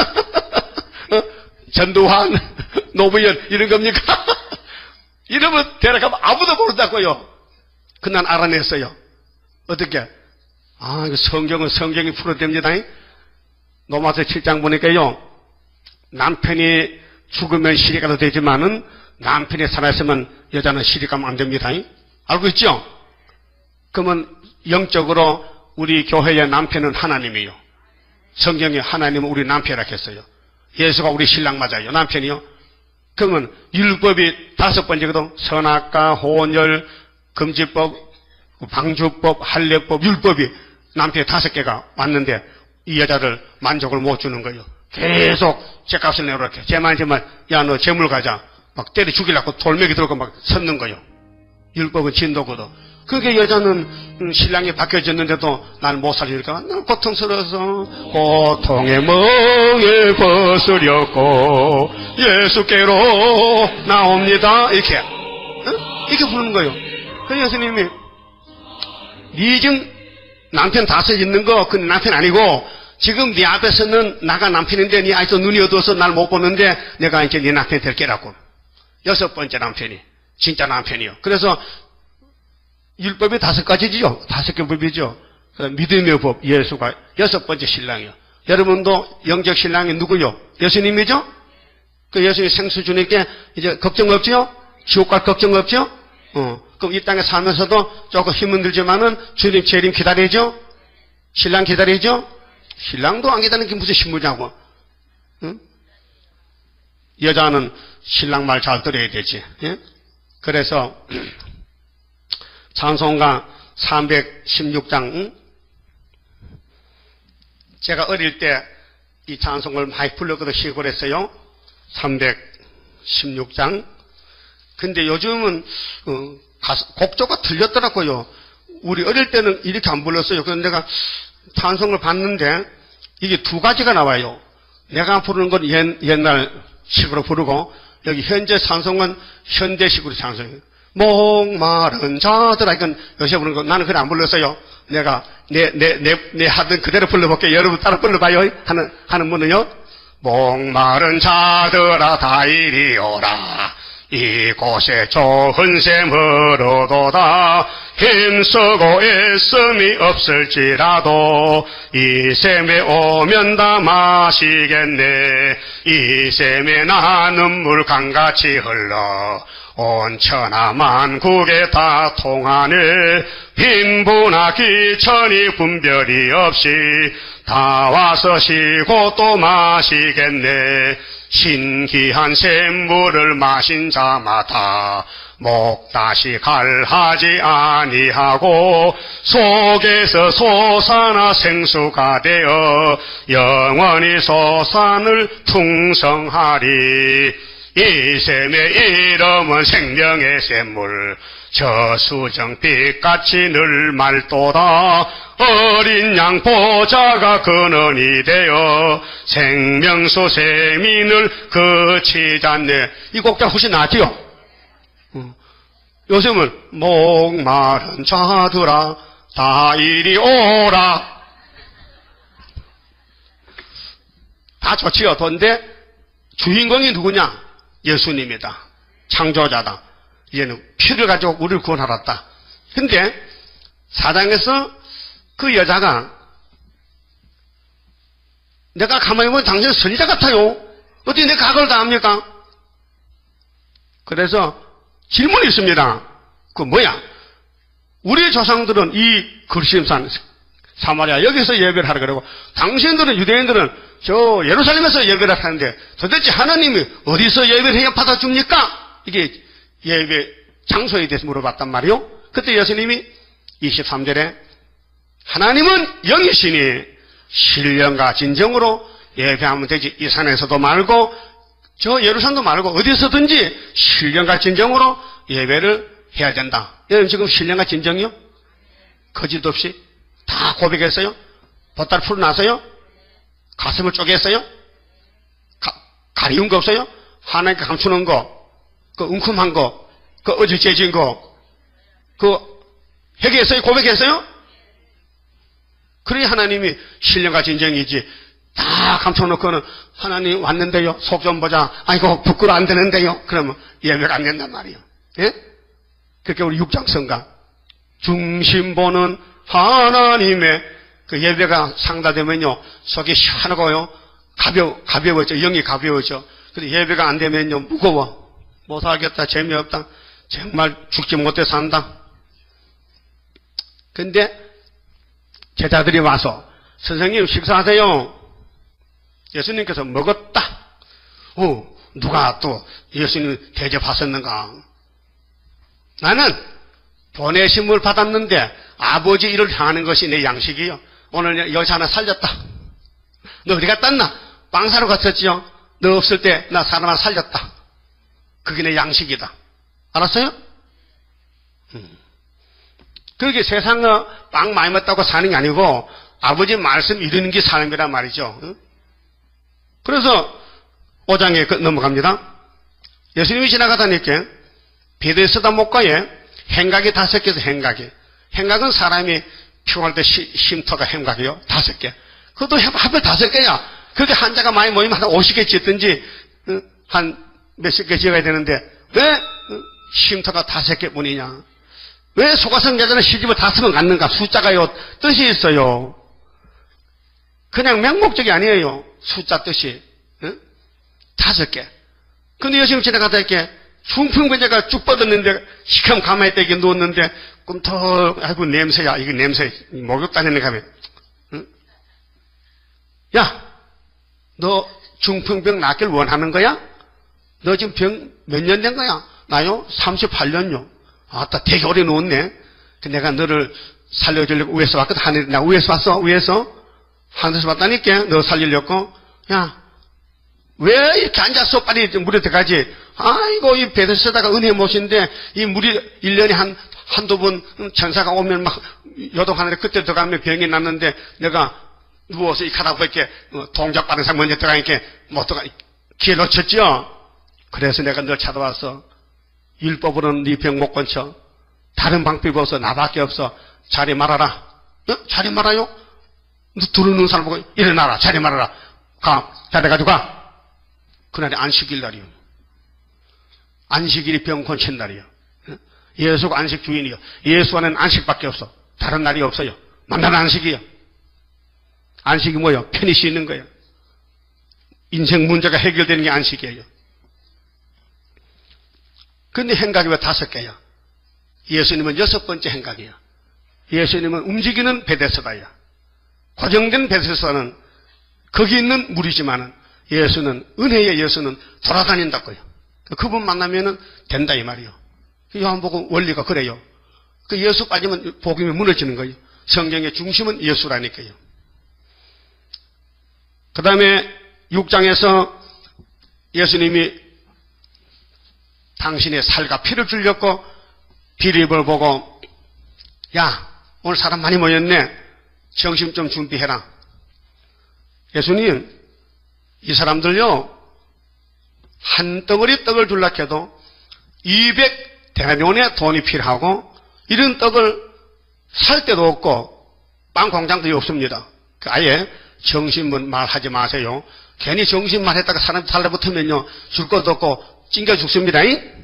전두환, 노무현 이런 겁니까? 이러면 데려가면 아무도 모른다고요. 그날 알아냈어요. 어떻게? 이거 성경이 풀어댑니다. 로마서 7장 보니까요. 남편이 죽으면 시리가도 되지만은 남편이 살아있으면 여자는 시리가면 안 됩니다. 알고 있죠? 그러면 영적으로 우리 교회의 남편은 하나님이요. 성경에 하나님은 우리 남편이라고 했어요. 예수가 우리 신랑 맞아요. 남편이요. 그러면 율법이 5번째거든. 선악과 혼혈, 금지법, 방주법, 할례법, 율법이 남편이 5개가 왔는데 이 여자를 만족을 못 주는 거예요. 계속 죗값을 내놓으라. 제만 야 너 재물 가자. 막 때려 죽이려고 돌멩이 들고 막 섰는 거예요. 율법은 진도거든. 그게 여자는 신랑이 바뀌어졌는데도 난 못 살리니까 난 고통스러워서 고통의 멍에 벗으려고 예수께로 나옵니다. 이렇게 이렇게 부르는 거예요. 그 예수님이 네 지금 남편 5 있는 거 그 남편 아니고 지금 네 앞에서는 나가 남편인데 네 아직도 눈이 어두워서 날 못 보는데 내가 이제 네 남편 될 게라고. 6번째 남편이 진짜 남편이요. 그래서 율법이 5가지지요. 5개 법이죠. 믿음의 법, 예수가 6번째 신랑이요. 여러분도 영적 신랑이 누구요? 예수님이죠? 그 예수님 생수 주니까 이제 걱정 없죠? 지옥 갈 걱정 없죠? 그럼 이 땅에 살면서도 조금 힘은 들지만은 주님 재림 기다리죠? 신랑 기다리죠? 신랑도 안 기다리는 게 무슨 신부냐고. 응? 여자는 신랑 말 잘 들어야 되지. 예? 그래서 찬송가 316장 제가 어릴 때 이 찬송을 많이 불렀거든. 시골에서요. 316장. 근데 요즘은 곡조가 틀렸더라고요. 우리 어릴 때는 이렇게 안 불렀어요. 그래서 내가 찬송을 봤는데 이게 2가지가 나와요. 내가 부르는 건 옛날 식으로 부르고, 여기 현재 찬송은 현대식으로 찬송해요. 목마른 자들아, 이건 요새 부르는 거, 나는 그래 안 불렀어요. 내가, 내 하던 그대로 불러볼게요. 여러분 따라 불러봐요. 하는 분은요. 목마른 자들아, 다 이리 오라. 이곳에 좋은 샘으로도다. 힘쓰고 애씀이 없을지라도 이 샘에 오면 다 마시겠네. 이 샘에 나는 물 강같이 흘러 온 천하 만국에 다 통하네. 빈부나 귀천이 분별이 없이 다 와서 쉬고 또 마시겠네. 신기한 샘물을 마신 자마다 목 다시 갈하지 아니하고 속에서 솟아나 생수가 되어 영원히 솟아늘 풍성하리. 이 샘의 이름은 생명의 샘물, 저수정빛같이 늘 맑도다. 어린 양 보좌가 근원이 되어 생명수 샘이 늘 그치지 않네. 이 곡자 훨씬 낫지요? 요즘은 목마른 자들아 다 이리 오라. 다 좋지요. 돈데 주인공이 누구냐? 예수님이다. 창조자다. 이제는 피를 가지고 우리를 구원하았다. 근데 사장에서 그 여자가 내가 가만히 보면 당신 선지자 같아요. 어떻게 내 각을 다 합니까? 그래서 질문이 있습니다. 그 뭐야? 우리 조상들은 이 그리심산 사마리아 여기서 예배를 하라 그러고 당신들은 유대인들은 저 예루살렘에서 예배를 하는데 도대체 하나님이 어디서 예배를 해야 받아줍니까? 이게 예배 장소에 대해서 물어봤단 말이요. 그때 예수님이 23절에 하나님은 영이시니 신령과 진정으로 예배하면 되지. 이 산에서도 말고 저 예루살렘도 말고 어디서든지 신령과 진정으로 예배를 해야 된다. 여러분 지금 신령과 진정이요? 거짓 없이 다 고백했어요? 보따리 풀어놨어요? 가슴을 쪼개었어요? 가리운 거 없어요? 하나님께 감추는 거, 그 웅큼한 거, 그 어질재진 거, 그 회개했어요? 고백했어요? 그래야 하나님이 신령과 진정이지. 다 감춰놓고는 하나님 왔는데요. 속 좀 보자. 아이고 부끄러 안 되는데요. 그러면 예배가 안 된단 말이에요. 예? 그렇게 우리 육장성가 중심 보는 하나님의 그 예배가 상달되면요 속이 시원하고요 가벼워져. 영이 가벼워져. 근데 예배가 안 되면요 무거워. 못하겠다. 재미없다. 정말 죽지 못해 산다. 근데 제자들이 와서 선생님 식사하세요. 예수님께서 먹었다. 누가 또 예수님 대접하셨는가? 나는 보내심을 받았는데 아버지 일을 향하는 것이 내 양식이요. 오늘 여자 하나 살렸다. 너 어디 갔다 왔나? 빵 사러 갔었지요. 너 없을 때 나 사람 하나 살렸다. 그게 내 양식이다. 알았어요? 그렇게 세상에 빵 많이 먹다고 사는 게 아니고 아버지 말씀 이루는 게 사는 거란 말이죠. 그래서 5장에 넘어갑니다. 예수님이 지나가다니까 베데스다 목가에 행각이 5개에서 행각은 사람이 피곤할 때 쉼터가 행각이요. 5개. 그것도 하필 5개야. 그게 한자가 많이 모이면 한 50개 짓든지 한 몇십 개 지어야 되는데 왜 쉼터가 5개 뿐이냐? 왜 소가성 여자는 시집을 5번 갔는가? 숫자가요 뜻이 있어요. 그냥 맹목적이 아니에요. 숫자 뜻이. 5개. 근데 예수님 지나가다 이렇게 숭풍근제가 쭉 뻗었는데 시커먼 가만히 있다 이렇게 누웠는데 꿈터 아이고 냄새야. 이거 냄새 목욕 다니는 가면 야 너 중풍병 낫길 원하는 거야? 너 지금 병 몇 년 된 거야? 나요? 38년요. 아따 되게 오래 누웠네. 내가 너를 살려주려고 위에서 왔거든. 하늘 나 위에서 왔어. 위에서 하늘에서 왔다니까 너 살리려고. 야 왜 이렇게 앉았어? 빨리 물에 들어가지. 아이고, 이 베데스다가 은혜 못인데, 이 물이 1년에 한두 번 천사가 오면 막 요동하는데 그때 들어가면 병이 났는데 내가 누워서 이 가다 보니까 동작 받은 사람 먼저 들어가니까 못 들어가, 기회 놓쳤죠? 그래서 내가 널 찾아왔어. 율법으로는 네 병 못 건쳐. 다른 방법이 없어. 나밖에 없어. 자리 말아라. 자리 말아요? 너 들어오는 사람 보고 일어나라. 자리 말아라. 가. 자리 가지고 가. 그날이 안식일 날이요. 안식일이 병 고친 날이요. 예수가 안식 주인이요. 예수 안에는 안식밖에 없어. 다른 날이 없어요. 만나는 안식이요. 안식이 뭐예요? 편히 쉬는 거예요. 인생 문제가 해결되는 게 안식이에요. 근데 행각이 왜 5개야? 예수님은 6번째 행각이야. 예수님은 움직이는 베데스다야. 고정된 베데스다는 거기 있는 물이지만은 예수는, 은혜의 예수는 돌아다닌다고요. 그분 만나면은 된다 이 말이요. 요한복음 원리가 그래요. 그 예수 빠지면 복음이 무너지는 거예요. 성경의 중심은 예수라니까요. 그 다음에 6장에서 예수님이 당신의 살과 피를 줄였고 빌립을 보고 야 오늘 사람 많이 모였네. 점심 좀 준비해라. 예수님 이 사람들요 한 덩어리 떡을 줄라 해도 200데나리온의 돈이 필요하고 이런 떡을 살 데도 없고 빵 공장도 없습니다. 아예 정신문 말하지 마세요. 괜히 정신 말했다가 사람 달라붙으면요 줄 것도 없고 찡겨 죽습니다.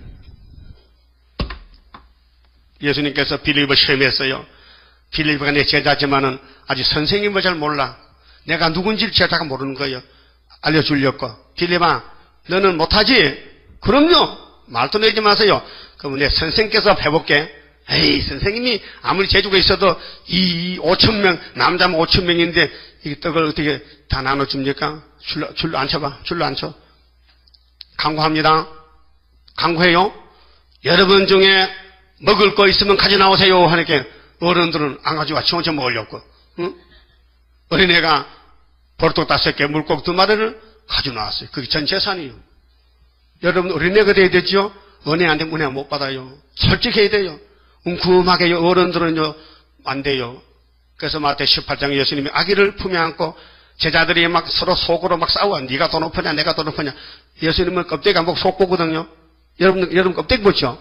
예수님께서 빌립을 시험했어요. 빌립이가 내 제자지만은 아직 선생님을 잘 몰라. 내가 누군지를 제자가 모르는 거예요. 알려주려고. 빌립아 너는 못하지? 그럼요. 말도 내지 마세요. 그럼 내 선생님께서 해볼게. 에이 선생님이 아무리 재주가 있어도 이 5,000명 남자면 5,000명인데 이 떡을 어떻게 다 나눠줍니까? 줄로 앉혀봐. 줄로 앉혀. 강구합니다. 강구해요. 여러분 중에 먹을 거 있으면 가져 나오세요 하니까 어른들은 안 가져와 지원쳐 먹으려고. 응? 어린애가 보리떡 5개 물고기 2마리를 가져 나왔어요. 그게 전 재산이에요. 여러분 어린애가 돼야 되죠. 은혜한테 은혜 못 받아요. 솔직해야 돼요. 웅큼하게 어른들은요 안 돼요. 그래서 마태 18장에 예수님이 아기를 품에 안고 제자들이 막 서로 속으로 막 싸워. 네가 더 높으냐 내가 더 높으냐. 예수님은 껍데기 안 보고 속 보거든요. 여러분 껍데기 보죠.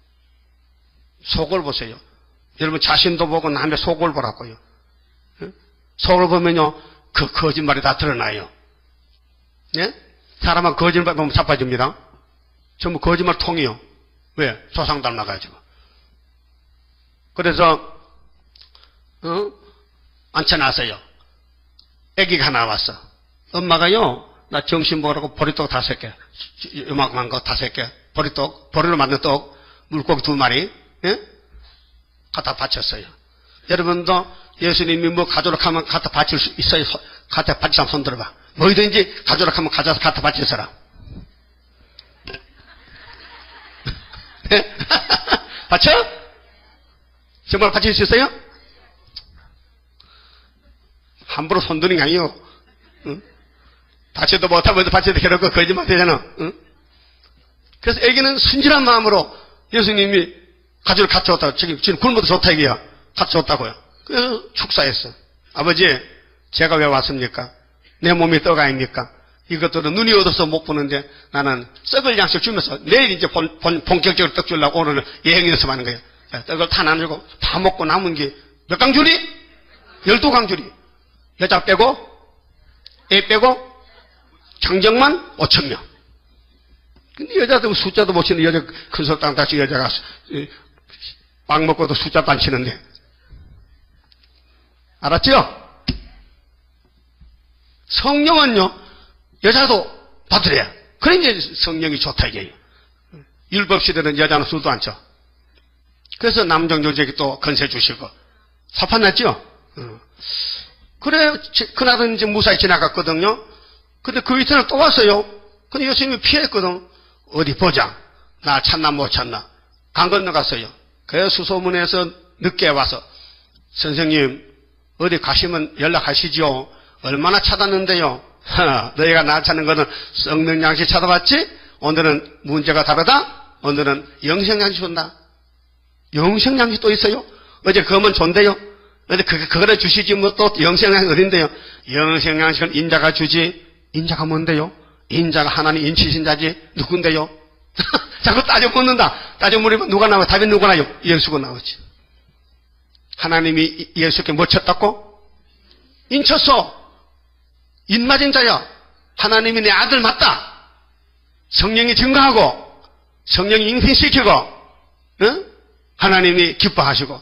속을 보세요. 여러분 자신도 보고 남의 속을 보라고요. 속을 보면요 그 거짓말이 다 드러나요. 예? 사람은 거짓말 보면 자빠집니다. 전부 거짓말 통이요. 왜? 조상 닮아가지고. 그래서 앉혀놨어요. 아기가 나왔어. 엄마가요 나 점심 먹으라고 보리떡 5개 요만한 거 5개 보리떡 보리로 만든 떡 물고기 2마리 예? 갖다 바쳤어요. 여러분도 예수님이 뭐 가져라 하면 갖다 바칠 수 있어요. 갖다 바칠 사람 손 들어봐. 뭐든지 가져라 하면 가져서 갖다 바칠 사람. 바쳐? 정말 바칠 수 있어요? 함부로 손 드는 게 아니에요. 응? 바쳐도 못하면 바쳐도 괴롭고 거짓말 되잖아. 응? 그래서 애기는 순진한 마음으로 예수님이 가지를 같이 줬다고. 지금 굶어도 좋다 얘기야. 같이 줬다고요. 그래서 축사했어. 아버지 제가 왜 왔습니까? 내 몸이 떡 아닙니까? 이것들은 눈이 어두워서 못 보는데 나는 썩을 양식 주면서 내일 이제 본격적으로 떡 주려고 오늘 예행 연습하는 거예요. 떡을 다 나누고 다 먹고 남은 게 몇 강줄이? 12강줄이. 여자 빼고 애 빼고 장정만 5,000명. 근데 여자들 숫자도 못 치는 여자 큰 석당 다시 여자가 빵 먹고도 숫자도 안 치는데. 알았죠? 성령은요 여자도 받으래요. 그래 이제 성령이 좋다 이게요. 율법시대는 여자는 술도 안 쳐. 그래서 남정조직이 또 건세 주시고 사판났죠? 그래 그날은 이제 무사히 지나갔거든요. 근데 그 이튿날 또 왔어요. 근데 예수님이 피했거든. 어디 보자. 나 찾나 못 찾나. 강 건너갔어요. 그래서 수소문에서 늦게 와서 선생님 어디 가시면 연락하시죠. 얼마나 찾았는데요. 너희가 나 찾는 거는 썩는 양식 찾아봤지? 오늘은 문제가 다르다. 오늘은 영생양식 준다. 영생양식 또 있어요. 어제 검은 존대요. 근데 그거를 주시지 뭐 또 영생양식 어딘데요? 영생양식은 인자가 주지. 인자가 뭔데요? 인자가 하나님 인치신 자지. 누군데요? 자꾸 따져 묻는다. 따져 물으면 누가 나와? 답이 누가 나요? 예수가 나오지. 하나님이 예수께 뭐 쳤다고? 인쳤어. 인맞은 자야. 하나님이 내 아들 맞다. 성령이 증거하고 성령이 인생시키고 응? 하나님이 기뻐하시고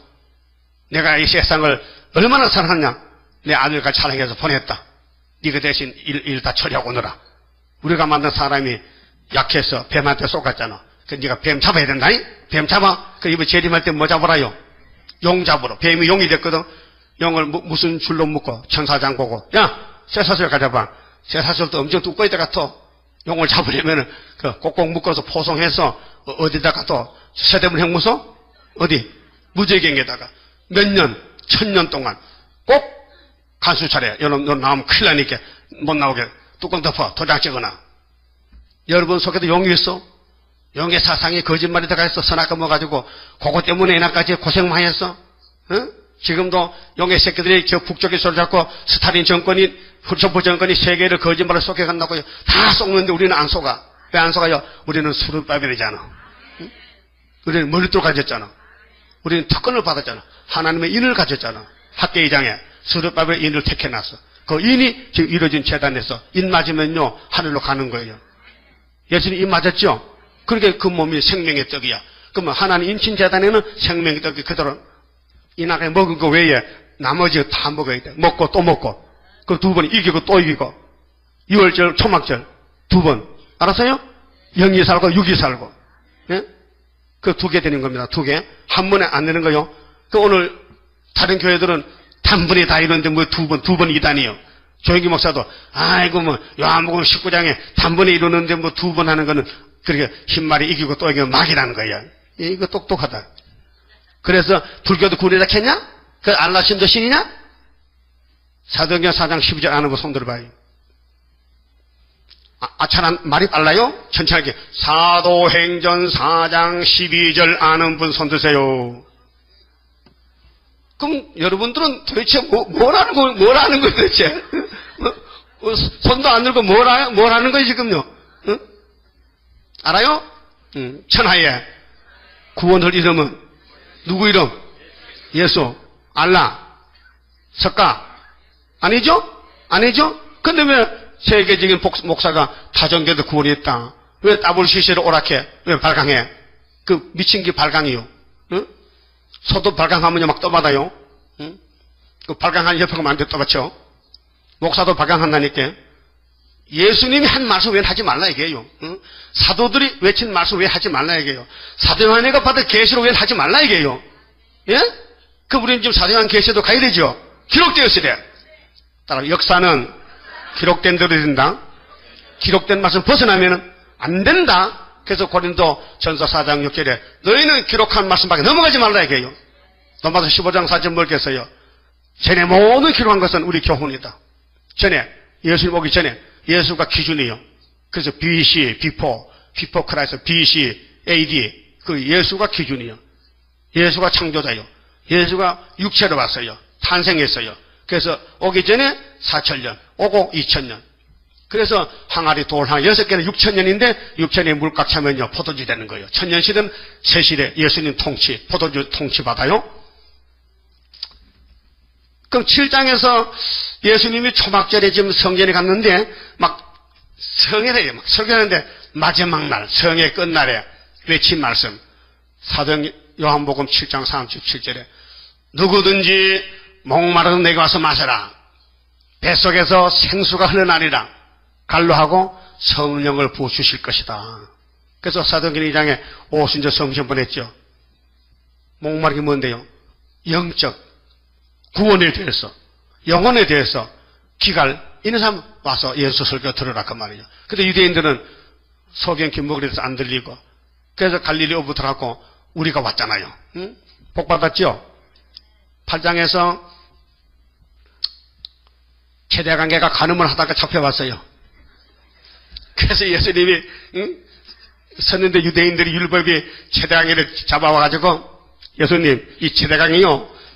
내가 이 세상을 얼마나 사랑하냐. 내 아들까지 사랑해서 보냈다. 네가 대신 일 다 처리하고 오너라. 우리가 만든 사람이 약해서 뱀한테 쏘갔잖아. 그 네가 뱀 잡아야 된다니? 뱀 잡아. 그 이번 재림할 때 뭐 잡으라요? 용 잡으러. 뱀이 용이 됐거든. 용을 무슨 줄로 묶어. 천사장 보고 야 쇠사슬 가져봐. 쇠사슬도 엄청 두꺼울 때 같아. 용을 잡으려면은 그 꼭꼭 묶어서 포송해서 어디다가 또 세대문 행무소 어디 무제경에다가 몇 년, 1000년 동안 꼭 간수 차례. 여러분 너 나오면 큰일 나니까 못 나오게 뚜껑 덮어 도장 찍어놔. 여러분 속에도 용이 있어. 용의 사상이 거짓말이 들어가 있어. 선악과 먹어가지고 그거 때문에 이날까지 고생 많이 했어. 응? 지금도 용의 새끼들이 저 북쪽에 손을 잡고 스탈린 정권이 훌초프 정권이 세계를 거짓말을 속여간다고요. 다 속는데 우리는 안 속아. 왜 안 속아요? 우리는 수르바벨이잖아. 응? 우리는 머리도 가졌잖아. 우리는 특권을 받았잖아. 하나님의 인을 가졌잖아. 학계 2장에 수르바벨 인을 택해놨어. 그 인이 지금 이루어진 재단에서 인 맞으면요 하늘로 가는 거예요. 예수님 인 맞았죠? 그러니까 그 몸이 생명의 떡이야. 그러면 하나님 인친 재단에는 생명의 떡이 그대로 이나게 먹은 거 외에 나머지 다 먹어야 돼. 먹고 또 먹고. 그 두 번 이기고 또 이기고. 6월절, 초막절 두 번. 알았어요? 0이 살고 6이 살고. 예? 그 두 개 되는 겁니다. 두 개. 한 번에 안 되는 거요. 그 오늘 다른 교회들은 단번에 다 이러는데 뭐 두 번 2단이요. 조영기 목사도 아이고 뭐 요한복음 19장에 단번에 이러는데 뭐 두 번 하는 거는 그렇게 흰말이 이기고 또 이기고 막이라는 거야. 이거 똑똑하다. 그래서 불교도 구리라 했냐? 그 알라신도 신이냐? 사도행전 4장 12절 아는 거 손 들어봐요. 아차란 말이 빨라요? 천천히. 사도행전 4장 12절 아는 분 손 드세요. 그럼 여러분들은 도대체 뭘 하는 거예요 도대체? 손도 안 들고 뭘 하는 거예요 지금요? 응? 알아요? 천하에 구원할 이름은 누구 이름? 예수, 알라, 석가. 아니죠? 아니죠? 근데 왜 세계적인 목사가 다정교도 구원이 있다. 왜 WCC를 오락해? 왜 발광해? 그 미친 게 발광이요. 응? 소도 발광하면 막 떠받아요. 응? 그 발광한 협회가 많은데 떠받쳐. 목사도 발광한다니까. 예수님이 한 말씀 왜 하지 말라 이게요. 응? 사도들이 외친 말씀 왜 하지 말라 이게요. 사도 요한이가 받은 계시로 왜 하지 말라 이게요. 예? 그 우리는 지금 사도 요한 계시도 가야 되죠. 기록되었어야 돼. 따라 역사는 기록된 대로 된다. 기록된 말씀 벗어나면 안 된다. 그래서 고린도 전서 4장 6절에 너희는 기록한 말씀밖에 넘어가지 말라 이게요. 로마서 15장 4절 뭐겠어요? 전에 모든 기록한 것은 우리 교훈이다. 전에 예수님 오기 전에 예수가 기준이요. 그래서 BC, before Christ, BC, AD 그 예수가 기준이요. 예수가 창조자요. 예수가 육체로 왔어요. 탄생했어요. 그래서 오기 전에 4000년, 오고 2000년. 그래서 항아리 돌 하나 6개는 6000년인데 6000년에 물 꽉 차면요 포도주 되는 거예요. 천년시대는 새시대 예수님 통치, 포도주 통치 받아요. 그럼 7장에서 예수님이 초막절에 지금 성전에 갔는데 막 성회래요. 막 설교하는데 마지막 날 성회 끝날에 외친 말씀 사도 요한복음 7장 37절에 누구든지 목마르서 내게 와서 마셔라. 뱃속에서 생수가 흘러나리라. 갈로하고 성령을 부어주실 것이다. 그래서 사도행전 2장에 오순절 성신 보냈죠. 목마르기 뭔데요? 영적 구원에 대해서 영혼에 대해서 기갈 있는 사람 와서 예수 설교 들으라 그 말이죠. 근데 유대인들은 소경 김목을해서 안 들리고 그래서 갈릴리 오부터라고 우리가 왔잖아요. 응? 복 받았죠? 8장에서 최대관계가 간음을 하다가 잡혀왔어요. 그래서 예수님이 섰는데 유대인들이 율법이 최대관계를 잡아와가지고 예수님 이 최대관이요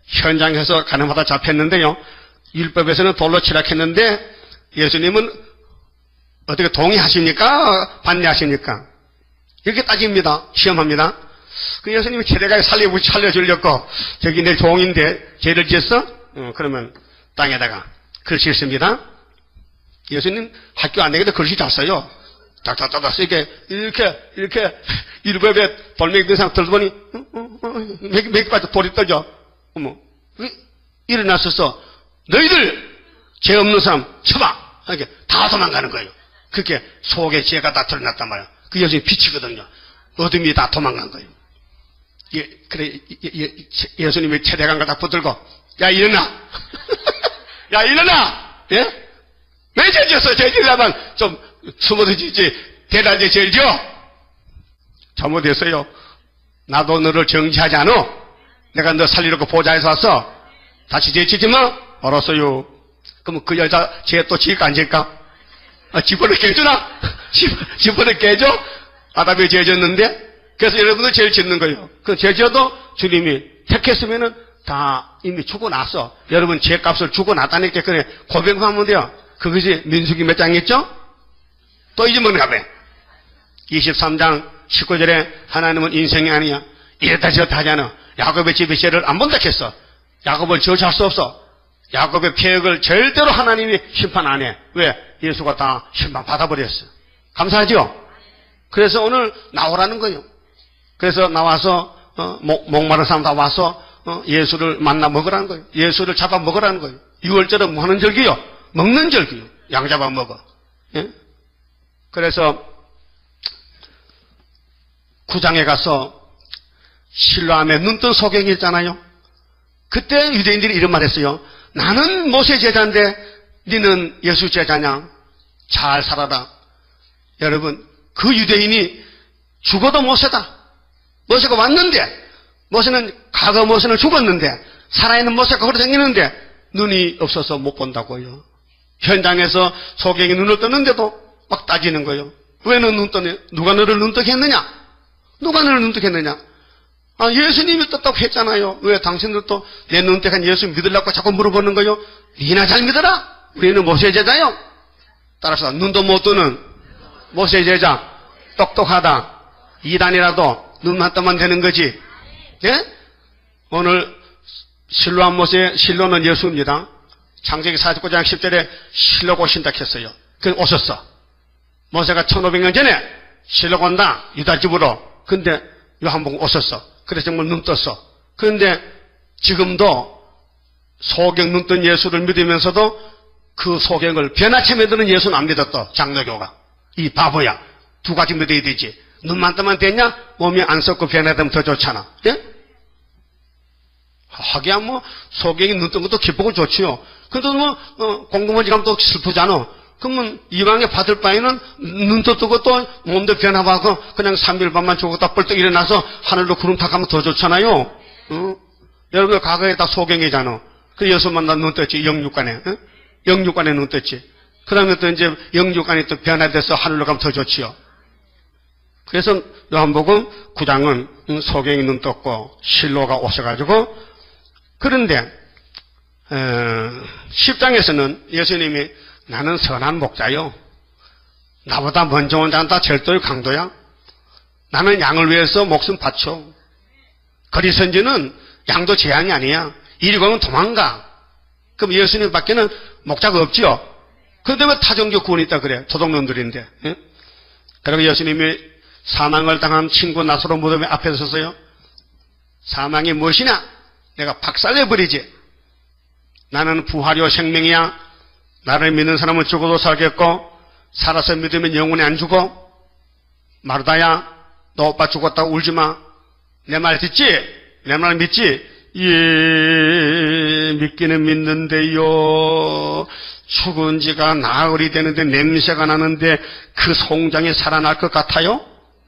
현장에서 가늠하다 잡혔는데요. 율법에서는 돌로 치라 했는데 예수님은 어떻게 동의하십니까? 반대하십니까? 이렇게 따집니다. 시험합니다. 그 예수님이 최대가에 살려주려고 저기 내 종인데 죄를 지었어? 그러면 땅에다가 글씨 씁니다. 예수님 학교 안 다니는데 글씨 잘 써요. 짝짝짝짝 이렇게 율법에 돌멩이 든 사람 들더니 몇 개까지 돌이 떠져. 어머, 일어났어서 너희들 죄 없는 사람 쳐봐. 이렇게 다 도망가는 거예요. 그렇게 속에 죄가 다 드러났단 말이에요. 그 예수님 빛이거든요. 어둠이 다 도망간 거예요. 그래 예수님이 최대감과 다 붙들고 야 일어나. 야 일어나. 예? 왜 죄 지었어? 죄 지으려면 좀 숨어서 지지. 대낮에 죄를 지어. 잘못했어요. 나도 너를 정지하지 않아. 내가 너 살리려고 보좌해서 왔어. 다시 죄 지지 마. 알았어요. 그러면 그 여자 죄 또 지을까 안 지을까? 집어를 깨주나? 집어를 깨줘? 아담이 죄 졌는데? 그래서 여러분들 죄를 짓는 거예요. 그 죄 지어도 주님이 택했으면은 다 이미 죽어났어. 여러분 죄값을 죽어났다니까 그래 고백만 하면 돼요. 그것이 민수기 몇 장이었죠? 또 잊어먹는가 봐. 23장 19절에 하나님은 인생이 아니야. 이랬다 저랬다 하잖아. 야곱의 집의 죄를 안 본다 했어. 야곱을 저주할 수 없어. 야곱의 폐역을 절대로 하나님이 심판 안 해. 왜? 예수가 다 심판 받아버렸어. 감사하죠? 그래서 오늘 나오라는 거예요. 그래서 나와서 목마른 사람 다 와서 예수를 만나 먹으라는 거예요. 예수를 잡아 먹으라는 거예요. 6월절은 뭐 하는 절기요? 먹는 절기요. 양 잡아 먹어. 예? 그래서 9장에 가서 실로암에 눈뜬 소경이 있잖아요. 그때 유대인들이 이런 말 했어요. 나는 모세 제자인데 너는 예수 제자냐? 잘 살아라. 여러분 그 유대인이 죽어도 모세다. 모세가 왔는데 모세는 과거 모세는 죽었는데 살아있는 모세가 그렇게 생기는데 눈이 없어서 못 본다고요. 현장에서 소경이 눈을 떴는데도 막 따지는 거예요. 왜 너 눈 떠네? 누가 너를 눈뜨게 했느냐? 누가 너를 눈뜨게 했느냐? 예수님이 떴다고 했잖아요. 왜 당신들도 내 눈뜨한 예수 믿으려고 자꾸 물어보는 거예요? 니나 잘 믿어라. 우리는 모세 제자요. 따라서 눈도 못 뜨는 모세 제자 똑똑하다. 이단이라도 눈만 뜨면 되는 거지. 예? 오늘 실로암 모세 실로는 예수입니다. 창세기 49장 10절에 실로가 오신다 했어요. 그래서 오셨어. 모세가 1500년 전에 실로가 온다. 유다 집으로. 근데 요한복음 오셨어. 그래서 정말 눈 떴어. 그런데 지금도 소경 눈 뜬 예수를 믿으면서도 그 소경을 변화체 믿는 예수는 안 믿었다. 장로교가. 이 바보야. 두 가지 믿어야 되지. 눈만 뜨면 되냐? 몸이 안 썩고 변화되면 더 좋잖아. 예? 하기야 뭐 소경이 눈 뜬 것도 기쁘고 좋지요. 근데 뭐 공공원지 가면 또 슬프잖아. 그러면 이왕에 받을 바에는 눈도 뜨고 또 몸도 변화하고 그냥 3일 밤만 죽었다 뻘떡 일어나서 하늘로 구름 탁 하면 더 좋잖아요. 여러분 과거에 다 소경이잖아. 그 예수만 나 눈 떴지. 영육간에. 영육간에 눈 떴지. 그 다음에 또 이제 영육간이 또 변화돼서 하늘로 가면 더 좋지요. 그래서 요한복음 9장은 소경이 눈 떴고 실로가 오셔가지고 그런데 10장에서는 예수님이 나는 선한 목자요. 나보다 먼저 온 자는 다 절도의 강도야. 나는 양을 위해서 목숨 바쳐. 거리 선지는 양도 재앙이 아니야. 이리 가면 도망가. 그럼 예수님 밖에는 목자가 없지요. 그런데 왜 타종교 구원이 있다 그래? 도둑놈들인데. 예? 그리고 예수님이 사망을 당한 친구 나사로 무덤에 앞에 서서요. 사망이 무엇이냐? 내가 박살내버리지. 나는 부활이요 생명이야. 나를 믿는 사람은 죽어도 살겠고 살아서 믿으면 영원히 안 죽어. 마르다야 너 오빠 죽었다고 울지마. 내 말 듣지? 내 말 믿지? 예 믿기는 믿는데요. 죽은 지가 나흘이 되는데 냄새가 나는데 그 송장이 살아날 것 같아요?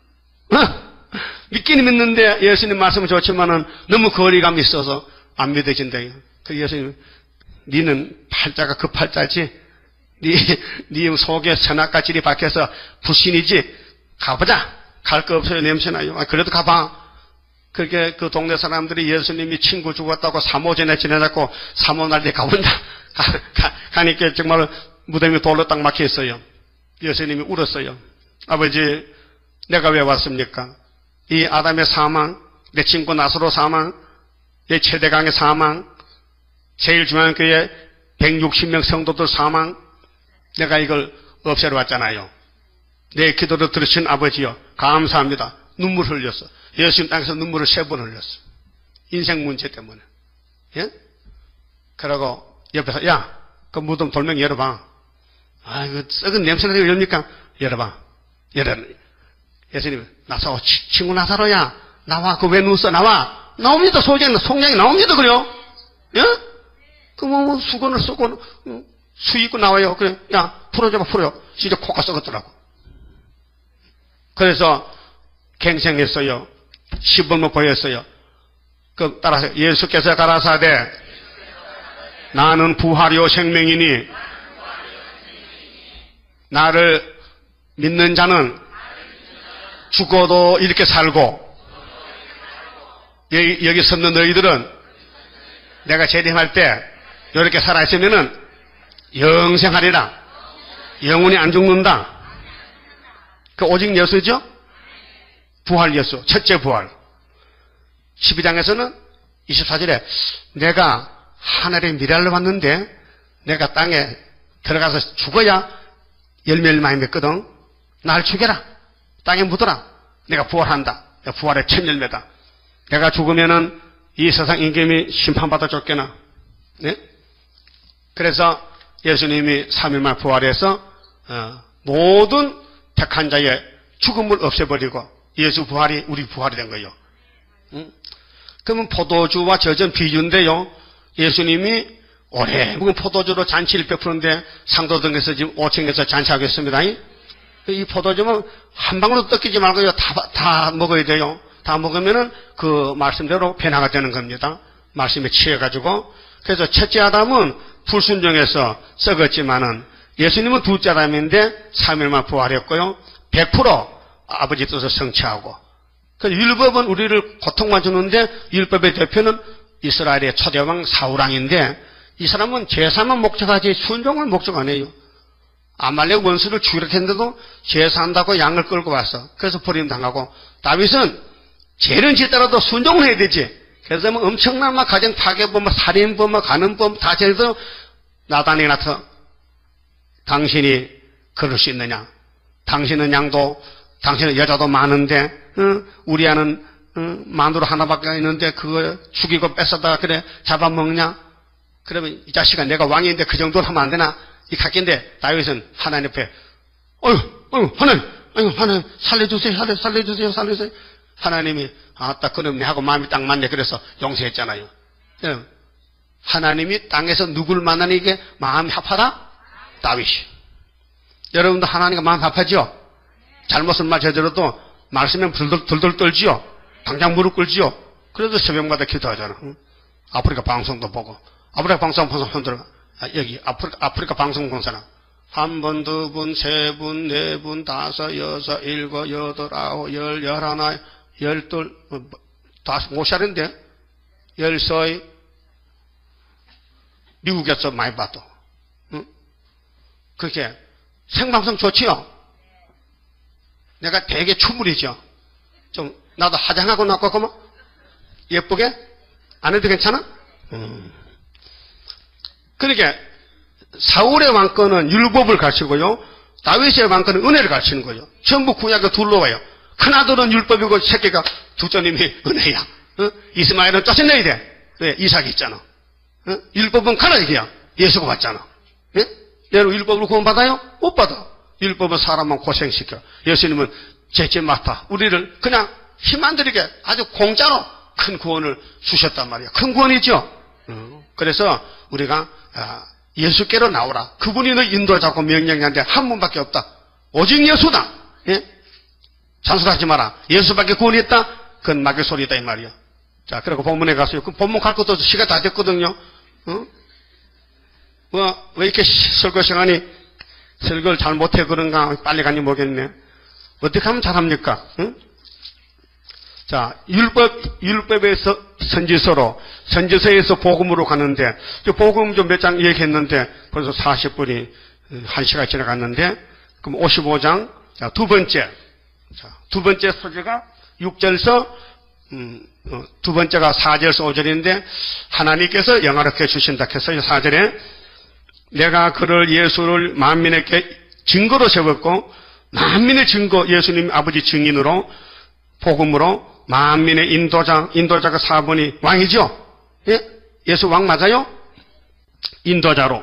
믿기는 믿는데 예수님 말씀은 좋지만은 너무 거리감이 있어서 안 믿어진다. 그 예수님 니는 팔자가 그 팔자지. 니 속에 선악가질이 박혀서 불신이지. 가보자. 갈 거 없어요. 냄새나요. 그래도 가봐. 그렇게 그 동네 사람들이 예수님이 친구 죽었다고 3호 전에 지내자고 3호 날에 가본다. 가니까 정말 무덤이 돌로 딱 막혀 있어요. 예수님이 울었어요. 아버지, 내가 왜 왔습니까? 이 아담의 사망, 내 친구 나사로 사망, 내 최대강의 사망, 제일 중요한 교회 160명 성도들 사망, 내가 이걸 없애러 왔잖아요. 내 기도를 들으신 아버지요, 감사합니다. 눈물 흘렸어. 예수님 땅에서 눈물을 3번 흘렸어. 인생 문제 때문에. 예? 그러고 옆에서, 야, 그 무덤 돌멩이 열어봐. 아, 이거 썩은 냄새나게 열립니까? 열어봐. 열어. 예수님, 나사로, 친구 나사로야, 나와. 그 왜 누웠어? 나와. 나옵니다. 송장이 나옵니다. 그래요? 예? 수건을 쓰고, 수 입고 나와요. 그래. 야, 풀어줘봐, 풀어요. 진짜 코가 썩었더라고. 그래서, 갱생했어요. 시범을 보였어요. 그, 따라서, 예수께서 가라사대, 나는 부활이요 생명이니, 나를 믿는 자는 죽어도 이렇게 살고, 여기 섰는 너희들은 내가 재림할 때 이렇게 살아있으면은 영생하리라. 영원히 안 죽는다. 그 오직 예수죠? 부활 예수. 첫째 부활. 12장에서는 24절에 내가 하늘의 미랄을 봤는데 내가 땅에 들어가서 죽어야 열매를 많이 맺거든. 날 죽여라. 땅에 묻어라. 내가 부활한다. 내가 부활의 첫 열매다. 내가 죽으면은 이 세상 임금이 심판받아 쫓겨나. 네? 그래서 예수님이 3일 만에 부활해서 모든 택한 자의 죽음을 없애버리고 예수 부활이 우리 부활이 된 거예요. 그러면 포도주와 젖은 비유인데요. 예수님이 오래 묵은 포도주로 잔치를 베푸는데 상도동에서 지금 5층에서 잔치하겠습니다. 이 포도주는 한 방울도 뜯기지 말고요. 다 먹어야 돼요. 다 먹으면은 그 말씀대로 변화가 되는 겁니다. 말씀에 취해가지고. 그래서 첫째 아담은 불순종해서 썩었지만은 예수님은 둘째 아담인데 3일만 부활했고요. 100% 아버지 뜻을 성취하고. 그래서 율법은 우리를 고통만 주는데 율법의 대표는 이스라엘의 초대왕 사울왕인데 이 사람은 제사만 목적하지 순종을 목적 안 해요. 아말렉 원수를 죽이려 했는데도 제사한다고 양을 끌고 왔어. 그래서 버림당하고 다윗은 죄는 짓더라도 순종을 해야 되지. 그래서 뭐 엄청난 막 가정 파괴범, 살인범, 간음범 다 죄도 나단이 나타 당신이 그럴 수 있느냐? 당신은 양도, 당신은 여자도 많은데, 우리 아는 마누라 하나밖에 있는데 그거 죽이고 뺏어다가 그래 잡아먹냐? 그러면 이 자식아 내가 왕인데 그 정도는 하면 안 되나? 이 각인데 다윗은 하나님 앞에 하나님 살려주세요. 하나님이 딱 그러네 하고 마음이 딱 맞네. 그래서 용서했잖아요. 하나님이 땅에서 누굴 만나는 게 마음이 합하다? 다윗이. 여러분도 하나님과 마음 합하죠? 잘못은 말 제대로도 말씀에 들들 떨지요? 당장 무릎 꿇지요? 그래도 새벽마다 기도하잖아. 아프리카 방송도 보고. 아프리카 방송 흔들어. 여기 아프리카 방송 본 사람. 1번, 2번, 3번, 4번, 5, 6, 7, 8, 9, 10, 11, 12, 다시 못 살인데 10살 미국에서 많이 봐도 그렇게 생방송 좋지요? 내가 되게 추물이죠. 좀 나도 화장하고 나고 그러면 예쁘게 안 해도 괜찮아? 그러니까 사울의 왕권은 율법을 가르치고요. 다윗의 왕권은 은혜를 가르치는 거예요. 전부 구약에 둘러와요. 큰아들은 율법이고 새끼가 두째님이 은혜야. 이스마엘은 쫓아내야 돼. 왜? 이삭이 있잖아. 율법은 가라 이게야. 예수가 왔잖아. 여러분 율법으로 구원받아요? 못 받아. 율법은 사람만 고생시켜. 예수님은 죄 맡아 우리를 그냥 힘 안 들이게 아주 공짜로 큰 구원을 주셨단 말이야. 큰 구원이죠. 그래서 우리가 예수께로 나오라. 그분이 너 인도자고 명령하는데 한 분밖에 없다. 오직 예수다. 예? 잔소리하지 마라. 예수밖에 구원이 있다? 그건 마귀 소리다 이 말이야. 자, 그리고 본문에 가서요. 그 본문 갈 것도 시간 다 됐거든요. 왜 이렇게 설교 시간이 설교를 잘 못해 그런가? 빨리 가니 모르겠네. 어떻게 하면 잘합니까? 자, 율법에서 선지서에서 복음으로 가는데, 복음 좀 몇 장 얘기했는데, 벌써 40분이 1시간 지나갔는데, 그럼 55장, 자, 두 번째 소재가 6절서, 두 번째가 4절에서 5절인데, 하나님께서 영화롭게 주신다 했어요. 4절에, 내가 그를 예수를 만민에게 증거로 세웠고, 만민의 증거, 예수님 아버지 증인으로, 복음으로, 만민의 인도자가 4번이 왕이죠? 예? 예수 왕 맞아요? 인도자로.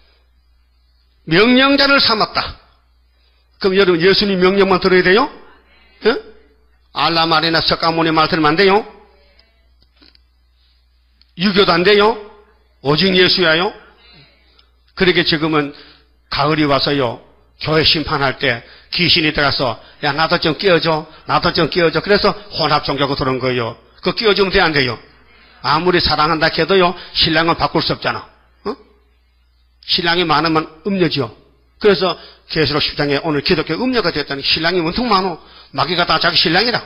명령자를 삼았다. 그럼 여러분, 예수님 명령만 들어야 돼요? 예? 알라 말이나 석가모니 말 들으면 안 돼요? 유교도 안 돼요? 오직 예수야요? 그렇게 지금은 가을이 와서요, 교회 심판할 때 귀신이 들어가서, 야, 나도 좀 끼워줘. 그래서 혼합 종교가 들어온 거예요. 그거 끼워주면 돼, 안 돼요? 아무리 사랑한다 해도요, 신랑은 바꿀 수 없잖아. 어? 신랑이 많으면 음녀지요. 그래서 계시록 10장에 오늘 기독교 음녀가 됐다니, 신랑이 원통 많어. 마귀가 다 자기 신랑이라.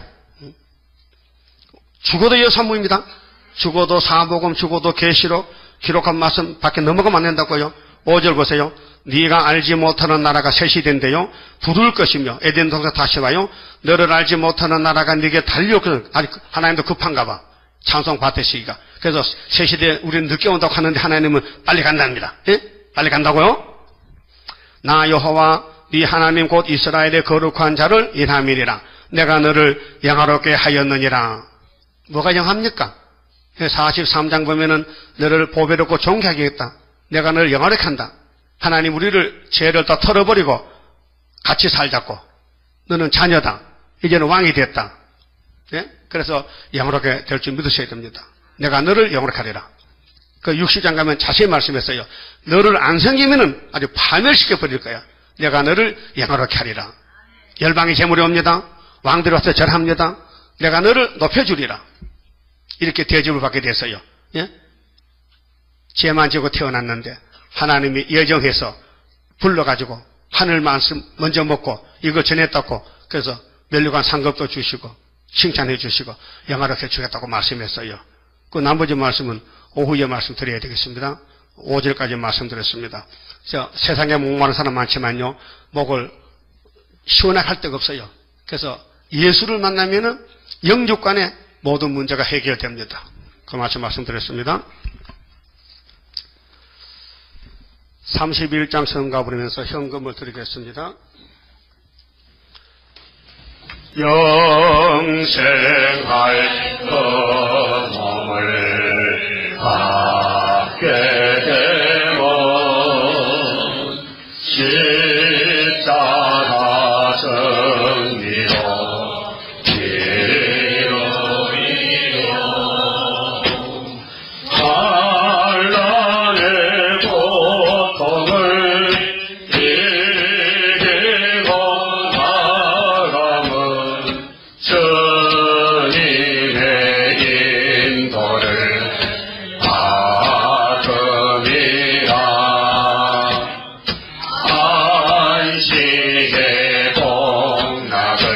죽어도 여사무입니다. 죽어도 사복음, 죽어도 계시록, 기록한 말씀 밖에 넘어가면 안 된다고요. 5절 보세요. 네가 알지 못하는 나라가 셋이 된대요. 부를 것이며, 에덴 동산 다시 와요. 너를 알지 못하는 나라가 네게 달려오거든. 아니, 하나님도 급한가 봐. 찬송 받으시기가. 그래서 셋이 돼, 우리는 늦게 온다고 하는데 하나님은 빨리 간답니다. 예? 빨리 간다고요? 나 여호와 네 하나님 곧 이스라엘의 거룩한 자를 인함이니라. 내가 너를 영화롭게 하였느니라. 뭐가 영합니까? 43장 보면은 너를 보배롭고 존귀하게 했다. 내가 너를 영화롭게 한다. 하나님 우리를 죄를 다 털어버리고 같이 살자고. 너는 자녀다. 이제는 왕이 됐다. 예? 그래서 영화롭게 될 줄 믿으셔야 됩니다. 내가 너를 영화롭게 하리라. 그 60장 가면 자세히 말씀했어요. 너를 안 섬기면은 아주 파멸시켜 버릴 거야. 내가 너를 영화롭게 하리라. 열방의 재물이 옵니다. 왕들이 와서 절합니다. 내가 너를 높여주리라. 이렇게 대접을 받게 됐어요. 예? 죄만 지고 태어났는데 하나님이 예정해서 불러가지고 하늘 말씀 먼저 먹고 이거 전했다고 그래서 멸류관 상급도 주시고 칭찬해 주시고 영화롭게 주겠다고 말씀했어요. 그 나머지 말씀은 오후에 말씀드려야 되겠습니다. 5절까지 말씀드렸습니다. 세상에 목마른 사람 많지만요, 목을 시원하게 할 데가 없어요. 그래서 예수를 만나면은 영육간에 모든 문제가 해결됩니다. 그 말씀드렸습니다. 31장 성가 부르면서 현금을 드리겠습니다. 영생할 그 몸을 받게 되면 십자가 승리로 이루리요. 환난의 고통을 이기고 나가면 주님의 인도를 받으리라. 안식의 복락을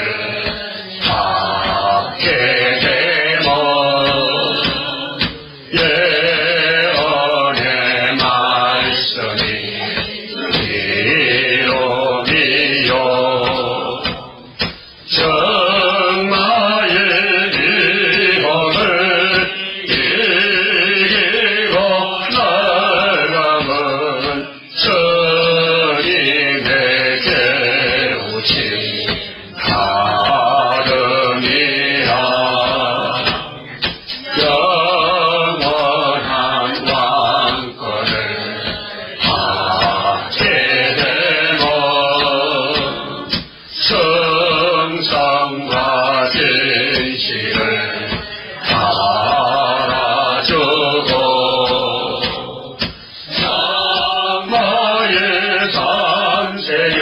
받게 되면 예언의 말씀이 이루리요. 정마의 위험을 이기고 나가면 주님의 깨우침 받으리라. 영원한 왕권을 받게 되면 성성과 진실을 알아주고 장마의 산세력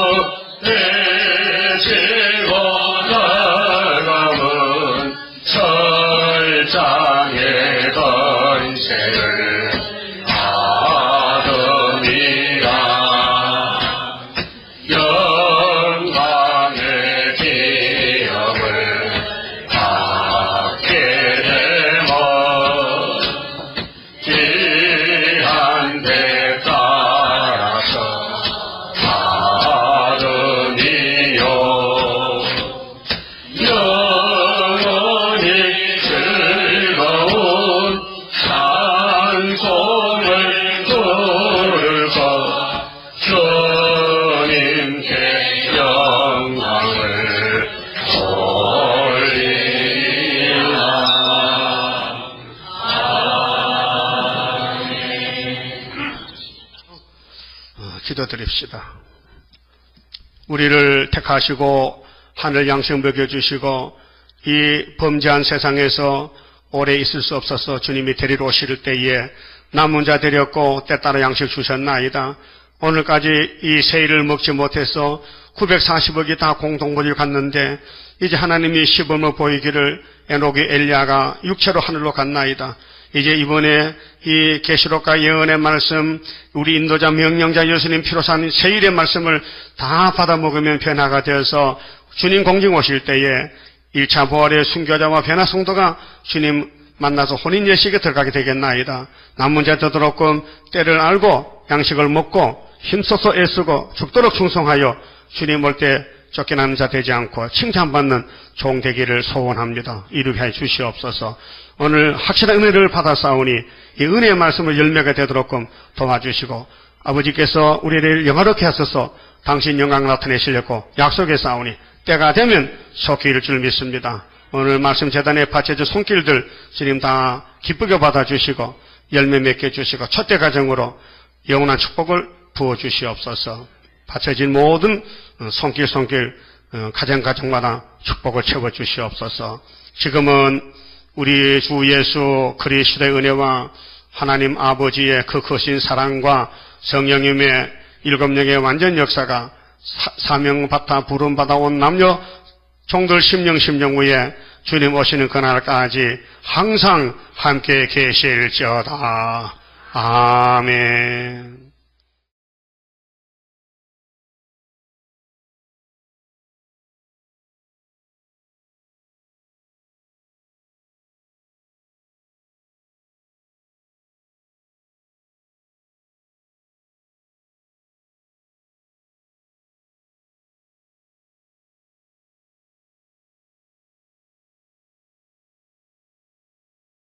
내치고 나가면 철장의 건세를 받으리라. 영광의 기업을 받으리라. 귀한 데 따라서 받으니요 영원히 즐거운 찬송을 부르고 주님께 영광을 돌리라. 기도드립시다. 우리를 택하시고 하늘 양식 먹여주시고 이 범죄한 세상에서 오래 있을 수 없어서 주님이 데리러 오실 때에 남은 자 데렸고 때따라 양식 주셨나이다. 오늘까지 이 세일을 먹지 못해서 940억이 다 공동모를 갔는데 이제 하나님이 시범을 보이기를 에녹이 엘리야가 육체로 하늘로 갔나이다. 이제 이번에 이 계시록과 예언의 말씀, 우리 인도자 명령자 예수님 피로 산 세일의 말씀을 다 받아먹으면 변화가 되어서 주님 공중 오실 때에 1차 부활의 순교자와 변화 성도가 주님 만나서 혼인 예식에 들어가게 되겠나이다. 남은 자도 들었고 때를 알고 양식을 먹고 힘써서 애쓰고 죽도록 충성하여 주님 올 때 쫓겨나는 자 되지 않고 칭찬받는 종 되기를 소원합니다. 이루게 해 주시옵소서. 오늘 확실한 은혜를 받아싸우니 이 은혜의 말씀을 열매가 되도록 도와주시고 아버지께서 우리를 영화롭게 하셔서 당신 영광을 나타내시려고 약속에 싸우니 때가 되면 속히 이룰 줄 믿습니다. 오늘 말씀 재단에 바쳐진 손길들 주님 다 기쁘게 받아주시고 열매 맺게 해주시고 첫째 가정으로 영원한 축복을 부어주시옵소서. 바쳐진 모든 손길 가정마다 축복을 채워주시옵소서. 지금은 우리 주 예수 그리스도의 은혜와 하나님 아버지의 그 크신 사랑과 성령님의 일곱령의 완전 역사가 사명받아 부름받아 온 남녀 종들 심령 위에 주님 오시는 그날까지 항상 함께 계실지어다. 아멘.